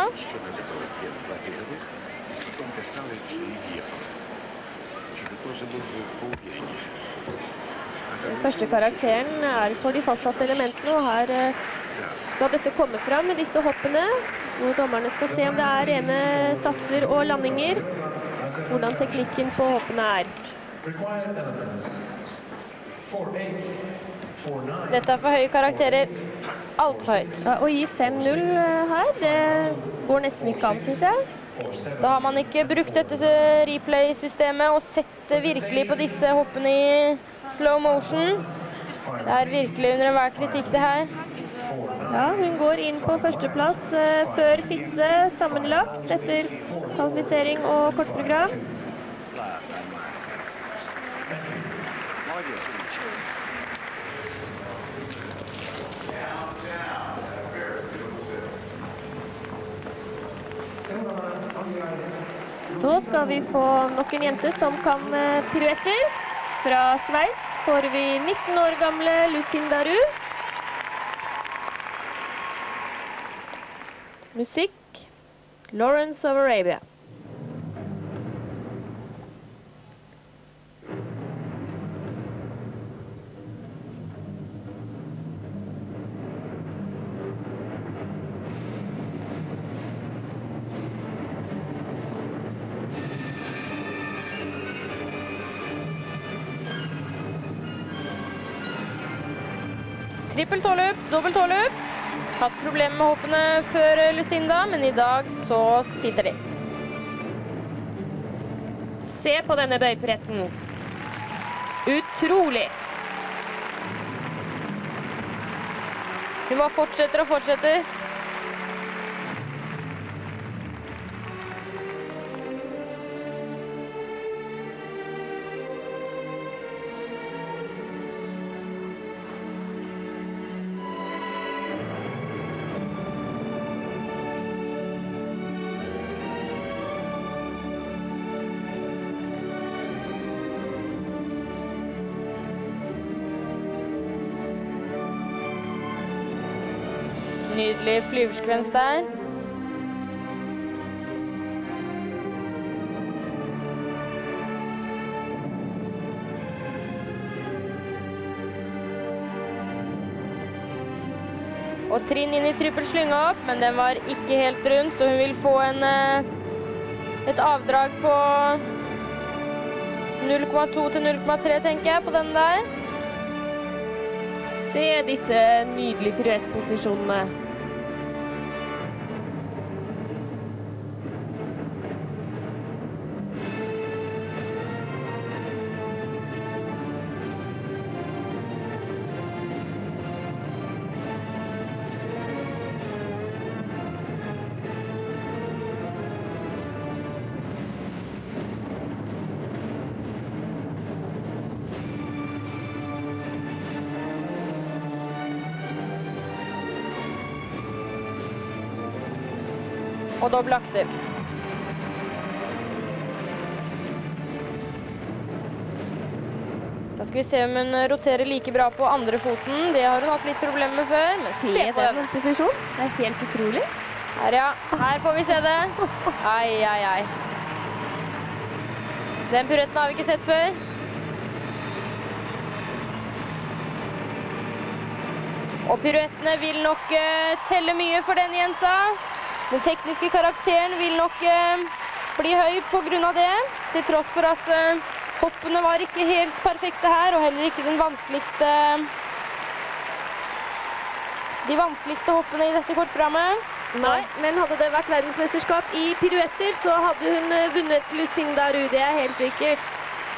Den første karakteren er for de fastsatte elementene, og her skal dette komme fram med disse hoppene, hvor dommerne skal se om det er rene satser og landinger, hvordan teknikken på hoppene er. Dette er for høye karakterer. Alt for høyt. Ja, å gi 5-0 her, det går nesten ikke an, synes jeg. Da har man ikke brukt dette replay-systemet og sett virkelig på disse hoppene i slow motion. Det er virkelig under enhver kritikk det her. Ja, hun går inn på førsteplass før Fitze sammenlagt etter kvalifisering og kortprogram. Så skal vi få nok en jente som kan piruetter. Fra Sveits får vi 19 år gamle Lucinda Ru. Musikk, Lawrence of Arabia. Trippel tåløp, dobbelt tåløp. Hatt problemer med hoppene før Lucinda, men i dag så sitter de. Se på denne bøyperetten. Utrolig! Hun bare fortsetter og fortsetter. Nydelig flyverskvens der. Og trinn inn i trippel slynge opp, men den var ikke helt rundt, så hun vil få et avdrag på 0,2 til 0,3, tenker jeg, på den der. Se disse nydelige piruettposisjonene. Og dobbel akser. Da skal vi se om hun roterer like bra på andre foten. Det har hun hatt litt problemer med før, men se på den posisjonen. Det er helt utrolig. Her, ja. Her får vi se det. Ai, ai, ai. Den piruetten har vi ikke sett før. Og piruettene vil nok telle mye for denne jenta. Den tekniske karakteren vil nok bli høy på grunn av det, til tross for at hoppene var ikke helt perfekte her, og heller ikke de vanskeligste hoppene i dette kortprogrammet. Nei, men hadde det vært verdensmesterskap i piruetter, så hadde hun vunnet Lucinda Ru, det er helt sikkert.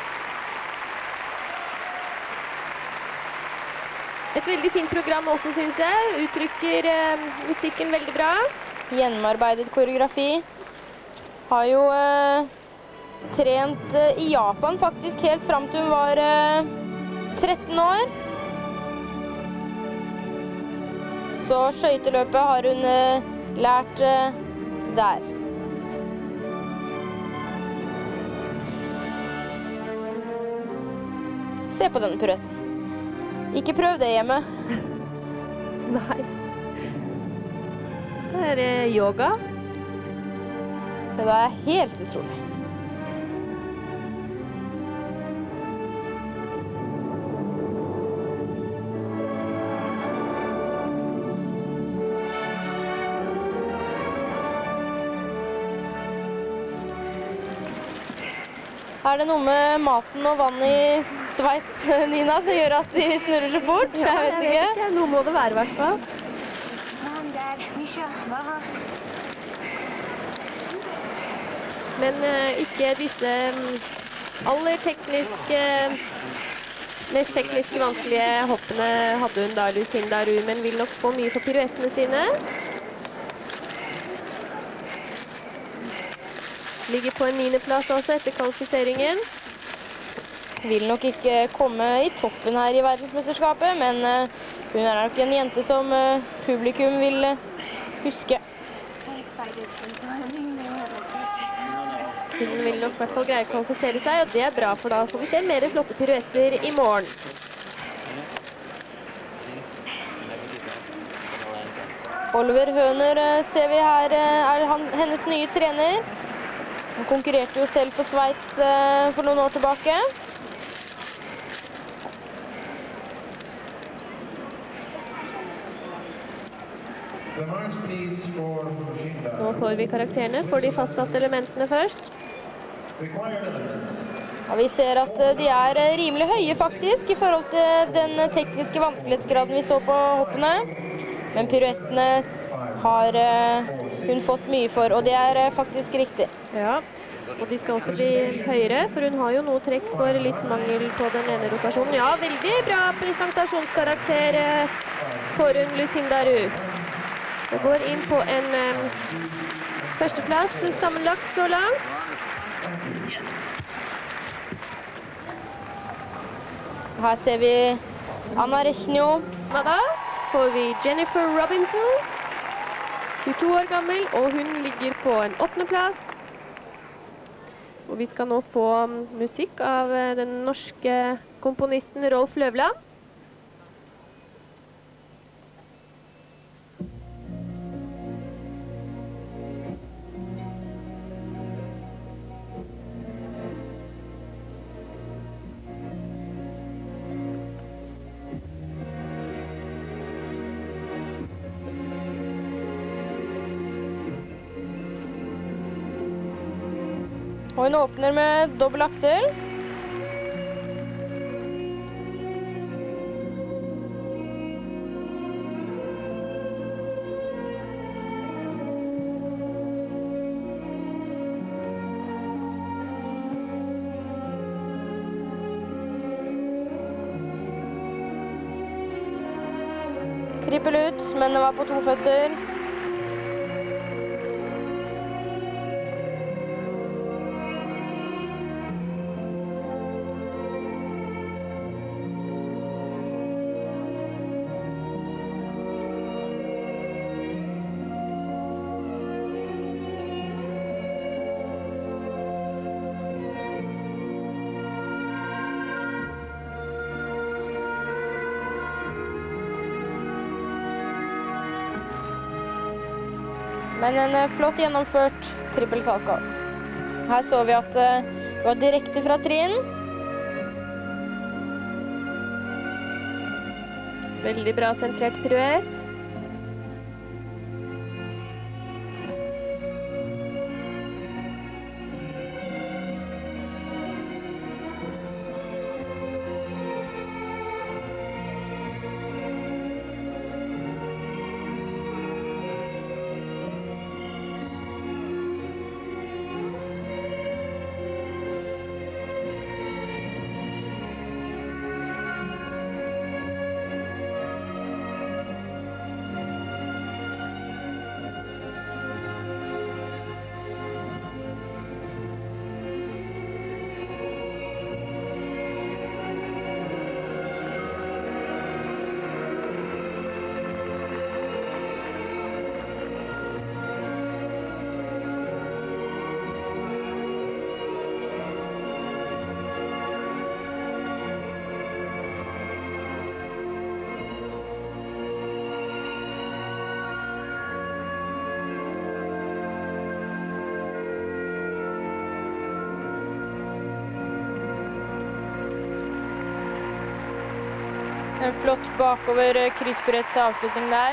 Et veldig fint program også, synes jeg. Uttrykker musikken veldig bra. Gjennomarbeidet koreografi. Har jo trent i Japan faktisk helt frem til hun var 13 år. Så skøyteløpet har hun lært der. Se på denne piruetten. Ikke prøv det hjemme. Nei. Det er yoga. Det er helt utrolig. Er det noe med maten og vann i Sveits, Nina, som gjør at de snurrer så fort? Ja, jeg vet ikke. Noe må det være i hvert fall. Men ikke disse aller mest teknisk vanskelige hoppene hadde hun da, Lucinda Ru, men vil nok få mye for piruettene sine. Ligger på en 9. plass også etter kvalifiseringen. Vil nok ikke komme i toppen her i verdensmesterskapet, men hun er nok en jente som publikum vil huske. Hun vil nok i hvert fall greie å kvalifisere seg, og det er bra, for da får vi se mer flotte piruetter i morgen. Oliver Høner ser vi her er hennes nye trener. Hun konkurrerte jo selv for Sveits for noen år tilbake. Nå får vi karakterene for de fastsatte elementene først. Ja, vi ser at de er rimelig høye faktisk i forhold til den tekniske vanskelighetsgraden vi så på hoppene. Men piruettene har hun fått mye for, og det er faktisk riktig. Ja, og de skal også bli høyere, for hun har jo noe trekk for litt mangel på den ene rotasjonen. Ja, veldig bra presentasjonskarakter for hun Lucinda Ru. Det går inn på en førsteplass sammenlagt så langt. Her ser vi Anna Rechnio. Hva da? Får vi Jennifer Robinson, 22 år gammel, og hun ligger på en 8. plass. Og vi skal nå få musikk av den norske komponisten Rolf Løvland. Og hun åpner med dobbel aksel. Trippel ut, men det var på 2 føtter. Men en flott gjennomført trippel salto. Her så vi at det var direkte fra trinn. Veldig bra sentrert piruett. En flott bakover kryssbrett til avslutning der.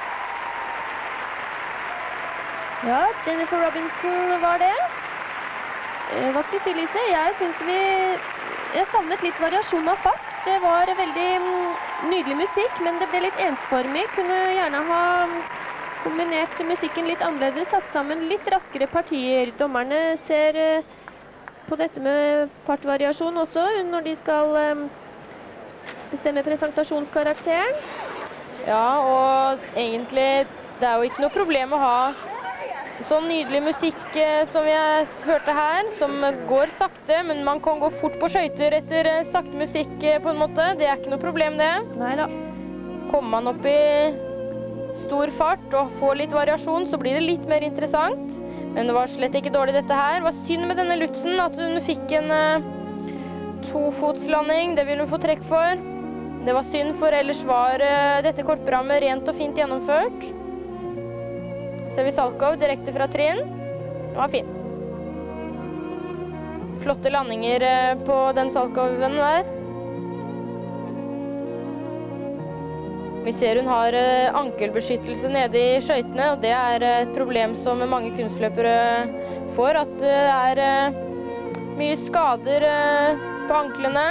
Ja, Jennifer Robinson var det. Hva skal jeg si, Lise? Jeg synes jeg savnet litt variasjon av fart. Det var veldig nydelig musikk, men det ble litt ensformig. Kunne gjerne ha kombinert musikken litt annerledes, satt sammen litt raskere partier. Dommerne ser på dette med fartvariasjon også, når de skal bestemme presentasjonskarakteren. Ja, og egentlig, det er jo ikke noe problem å ha sånn nydelig musikk som jeg hørte her, som går sakte, men man kan gå fort på skøyter etter sakte musikk på en måte. Det er ikke noe problem det. Neida. Kommer man opp i stor fart og får litt variasjon, så blir det litt mer interessant. Men det var slett ikke dårlig dette her. Det var synd med denne Lutzen at hun fikk en tofotslanding. Det ville hun få trekk for. Det var synd, for ellers var dette kortprogrammet rent og fint gjennomført. Ser vi Salkov direkte fra trinn. Det var fint. Flotte landinger på den Salkoven der. Vi ser hun har ankelbeskyttelse nede i skøytene, og det er et problem som mange kunstløpere får, at det er mye skader på anklene.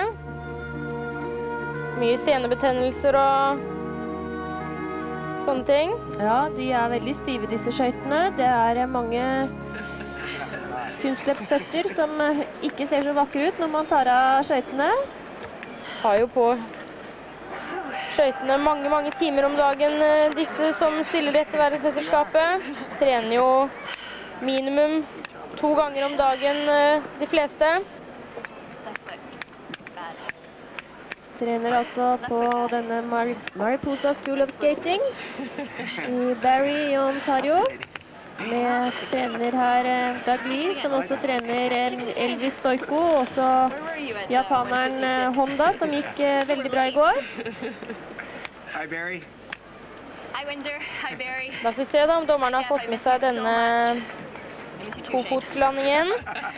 Mye senebetennelser og sånne ting. Ja, de er veldig stive, disse skøytene. Det er mange kunstløpsføtter som ikke ser så vakre ut når man tar av skøytene. Har jo på skøytene mange timer om dagen, disse som stiller etter verdensmesterskapet. Trener jo minimum 2 ganger om dagen, de fleste. Trener altså på denne Mariposa School of Skating i Barrie i Ontario. Med trener her Doug Lee, som også trener Elvis Stoiko, og også japaneren Honda, som gikk veldig bra i går. Hi, Barry. Hi, Windsor. Hi, Barry. Da får vi se da om dommerne har fått med seg denne tofotslandingen.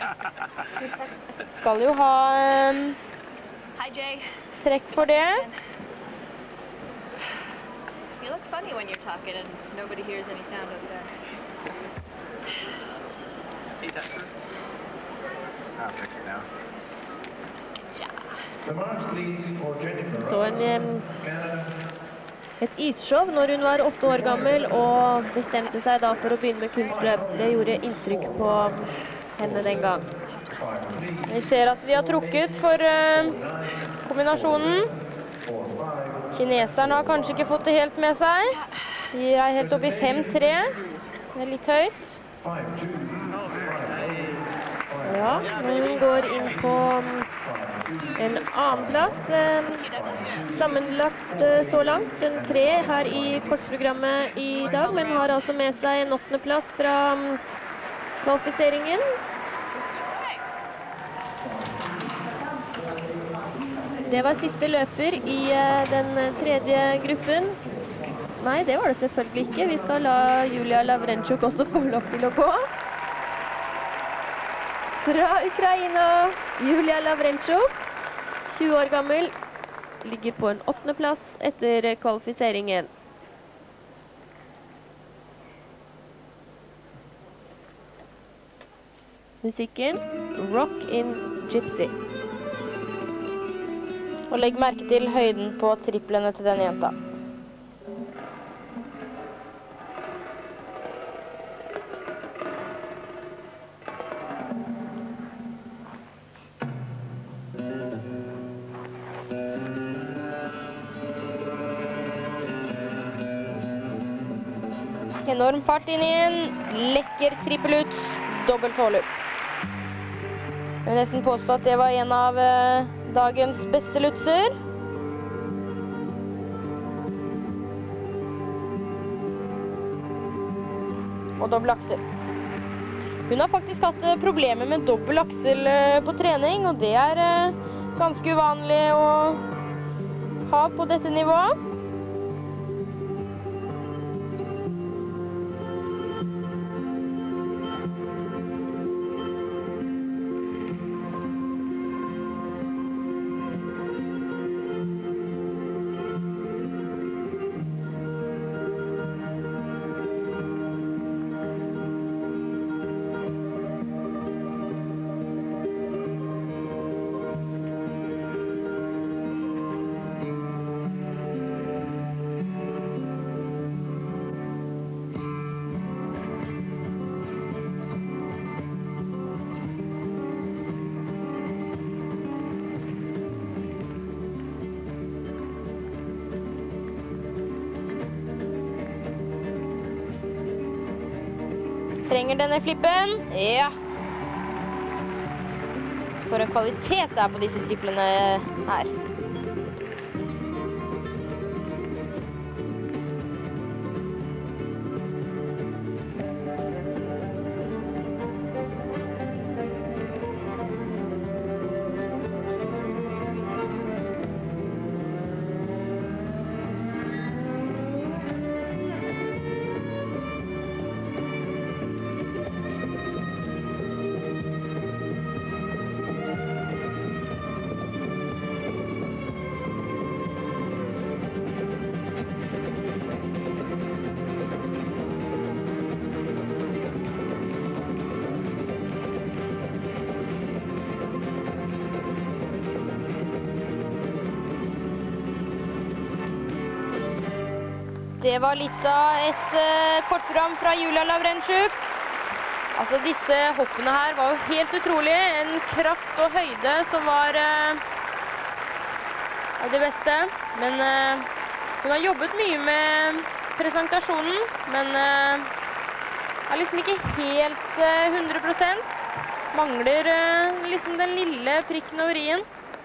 Skal jo ha Hi, Jay. trekk for det. You look funny when you're talking and nobody hears any sound over there. Hey, Dexter. I'll fix it now. The march please for Jennifer Så Robinson, et isshow når hun var 8 år gammel og bestemte seg da for å begynne med kunstløp. Det gjorde inntrykk på henne den gang. Vi ser at de har trukket for kombinasjonen. Kineserne har kanskje ikke fått det helt med seg. De er helt oppe i 5-3. Det er litt høyt. Ja, hun går inn på en annen plass. Sammenlagt så langt en 3 her i kortprogrammet i dag, men har altså med seg en 8. plass fra kvalifiseringen. Det var siste løper i den 3. gruppen. Nei, det var det selvfølgelig ikke. Vi skal la Julia Lavrenchuk også få lov til å gå. Fra Ukraina, Julia Lavrenchuk, 20 år gammel, ligger på en 8. plass etter kvalifiseringen. Musikken Rock in Gypsy. Og legg merke til høyden på triplene til den jenta. Enorm fart inn i en lekker trippeluts, dobbelt tålup. Jeg vil nesten påstå at det var en av dagens beste lutser. Og dobbel aksel. Hun har faktisk hatt problemer med dobbel aksel på trening, og det er ganske uvanlig å ha på dette nivået. trenger denne flippen. Ja. For en kvalitet det er på disse triplene her. Det var litt av et kortprogram fra Julia Lavrenchuk. Altså disse hoppene her var jo helt utrolig. En kraft og høyde som var av det beste. Men hun har jobbet mye med presentasjonen, men er liksom ikke helt 100%. Mangler liksom den lille prikken over i-en.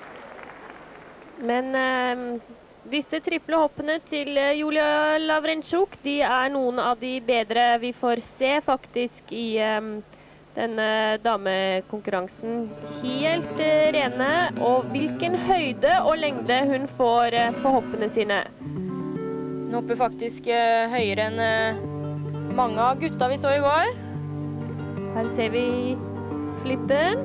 Men disse triple hoppene til Julia Lavrenchuk, de er noen av de bedre vi får se faktisk i denne damekonkurransen. Helt rene, og hvilken høyde og lengde hun får på hoppene sine. Hun hopper faktisk høyere enn mange av gutta vi så i går. Her ser vi flippen.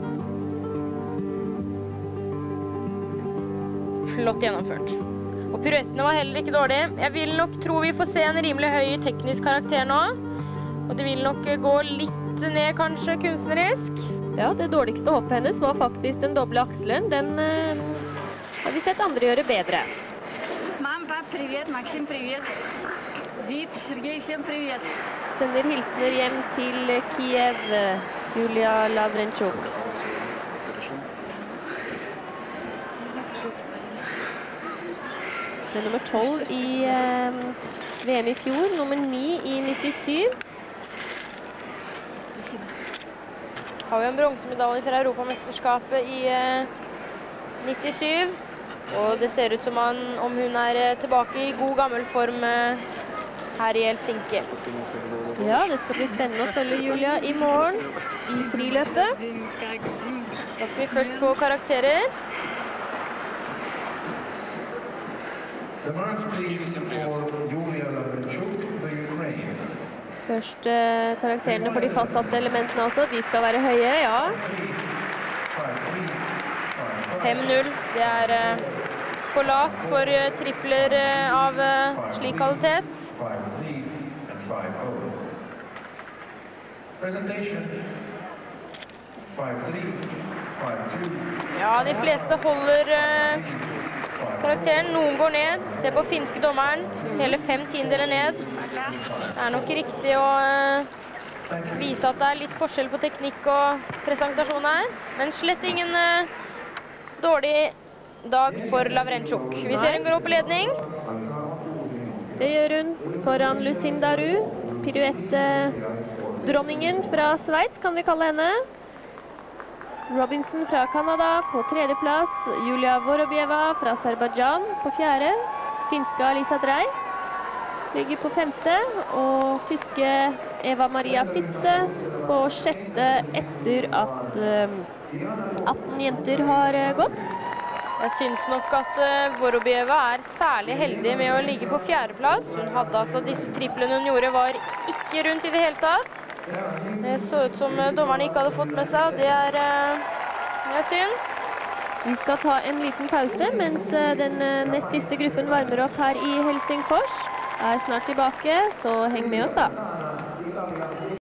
Flott gjennomført. Og piruettene var heller ikke dårlige. Jeg vil nok tro vi får se en rimelig høy teknisk karakter nå. Og det vil nok gå litt ned, kanskje, kunstnerisk. Ja, det dårligste hoppet hennes var faktisk den doble akselen. Den har vi sett andre gjøre bedre. Mom, pap, привет, Максим, привет. Вит, Сергей, всем привет. Sender hilsener hjem til Kiev, Julia Lavrenchuk. Med nummer 12 i VM i fjor, nummer 9 i 97. Har jo en bronsemedalje fra Europamesterskapet i 97. Og det ser ut som om hun er tilbake i god gammel form her i Helsinki. Ja, det skal bli spennende å følge Julia i morgen i friløpet. Da skal vi først få karakterer. The march please for Julia Lavrenchuk, the Ukraine. Først karakterene for de fastsatte elementene også, de skal være høye, ja. 5-0, det er for lavt for tripler av slik kvalitet. 5-3 and 5-0. Presentation 5-3, 5-2. Ja, de fleste holder karakteren. Noen går ned. Se på finske dommeren. Hele 5/10 ned. Det er nok riktig å vise at det er litt forskjell på teknikk og presentasjon her. Men slett ingen dårlig dag for Lavrenchuk. Vi ser hun går opp i ledning. Det gjør hun foran Lucinda Roux. Piruett-dronningen fra Sveits, kan vi kalle henne. Robinson fra Canada på 3. plass. Julia Vorobieva fra Azerbaijan på 4. Finske Alisa Drey ligger på 5. Og tyske Eva Maria Fitze på 6. etter at 18 jenter har gått. Jeg synes nok at Vorobieva er særlig heldig med å ligge på 4. plass. Hun hadde altså disse triplene hun gjorde var ikke rundt i det hele tatt. Det så ut som dommerne ikke hadde fått med seg, og det er synd. Vi skal ta en liten pause, mens den nest siste gruppen varmer opp her i Helsingfors. Er snart tilbake, så heng med oss da.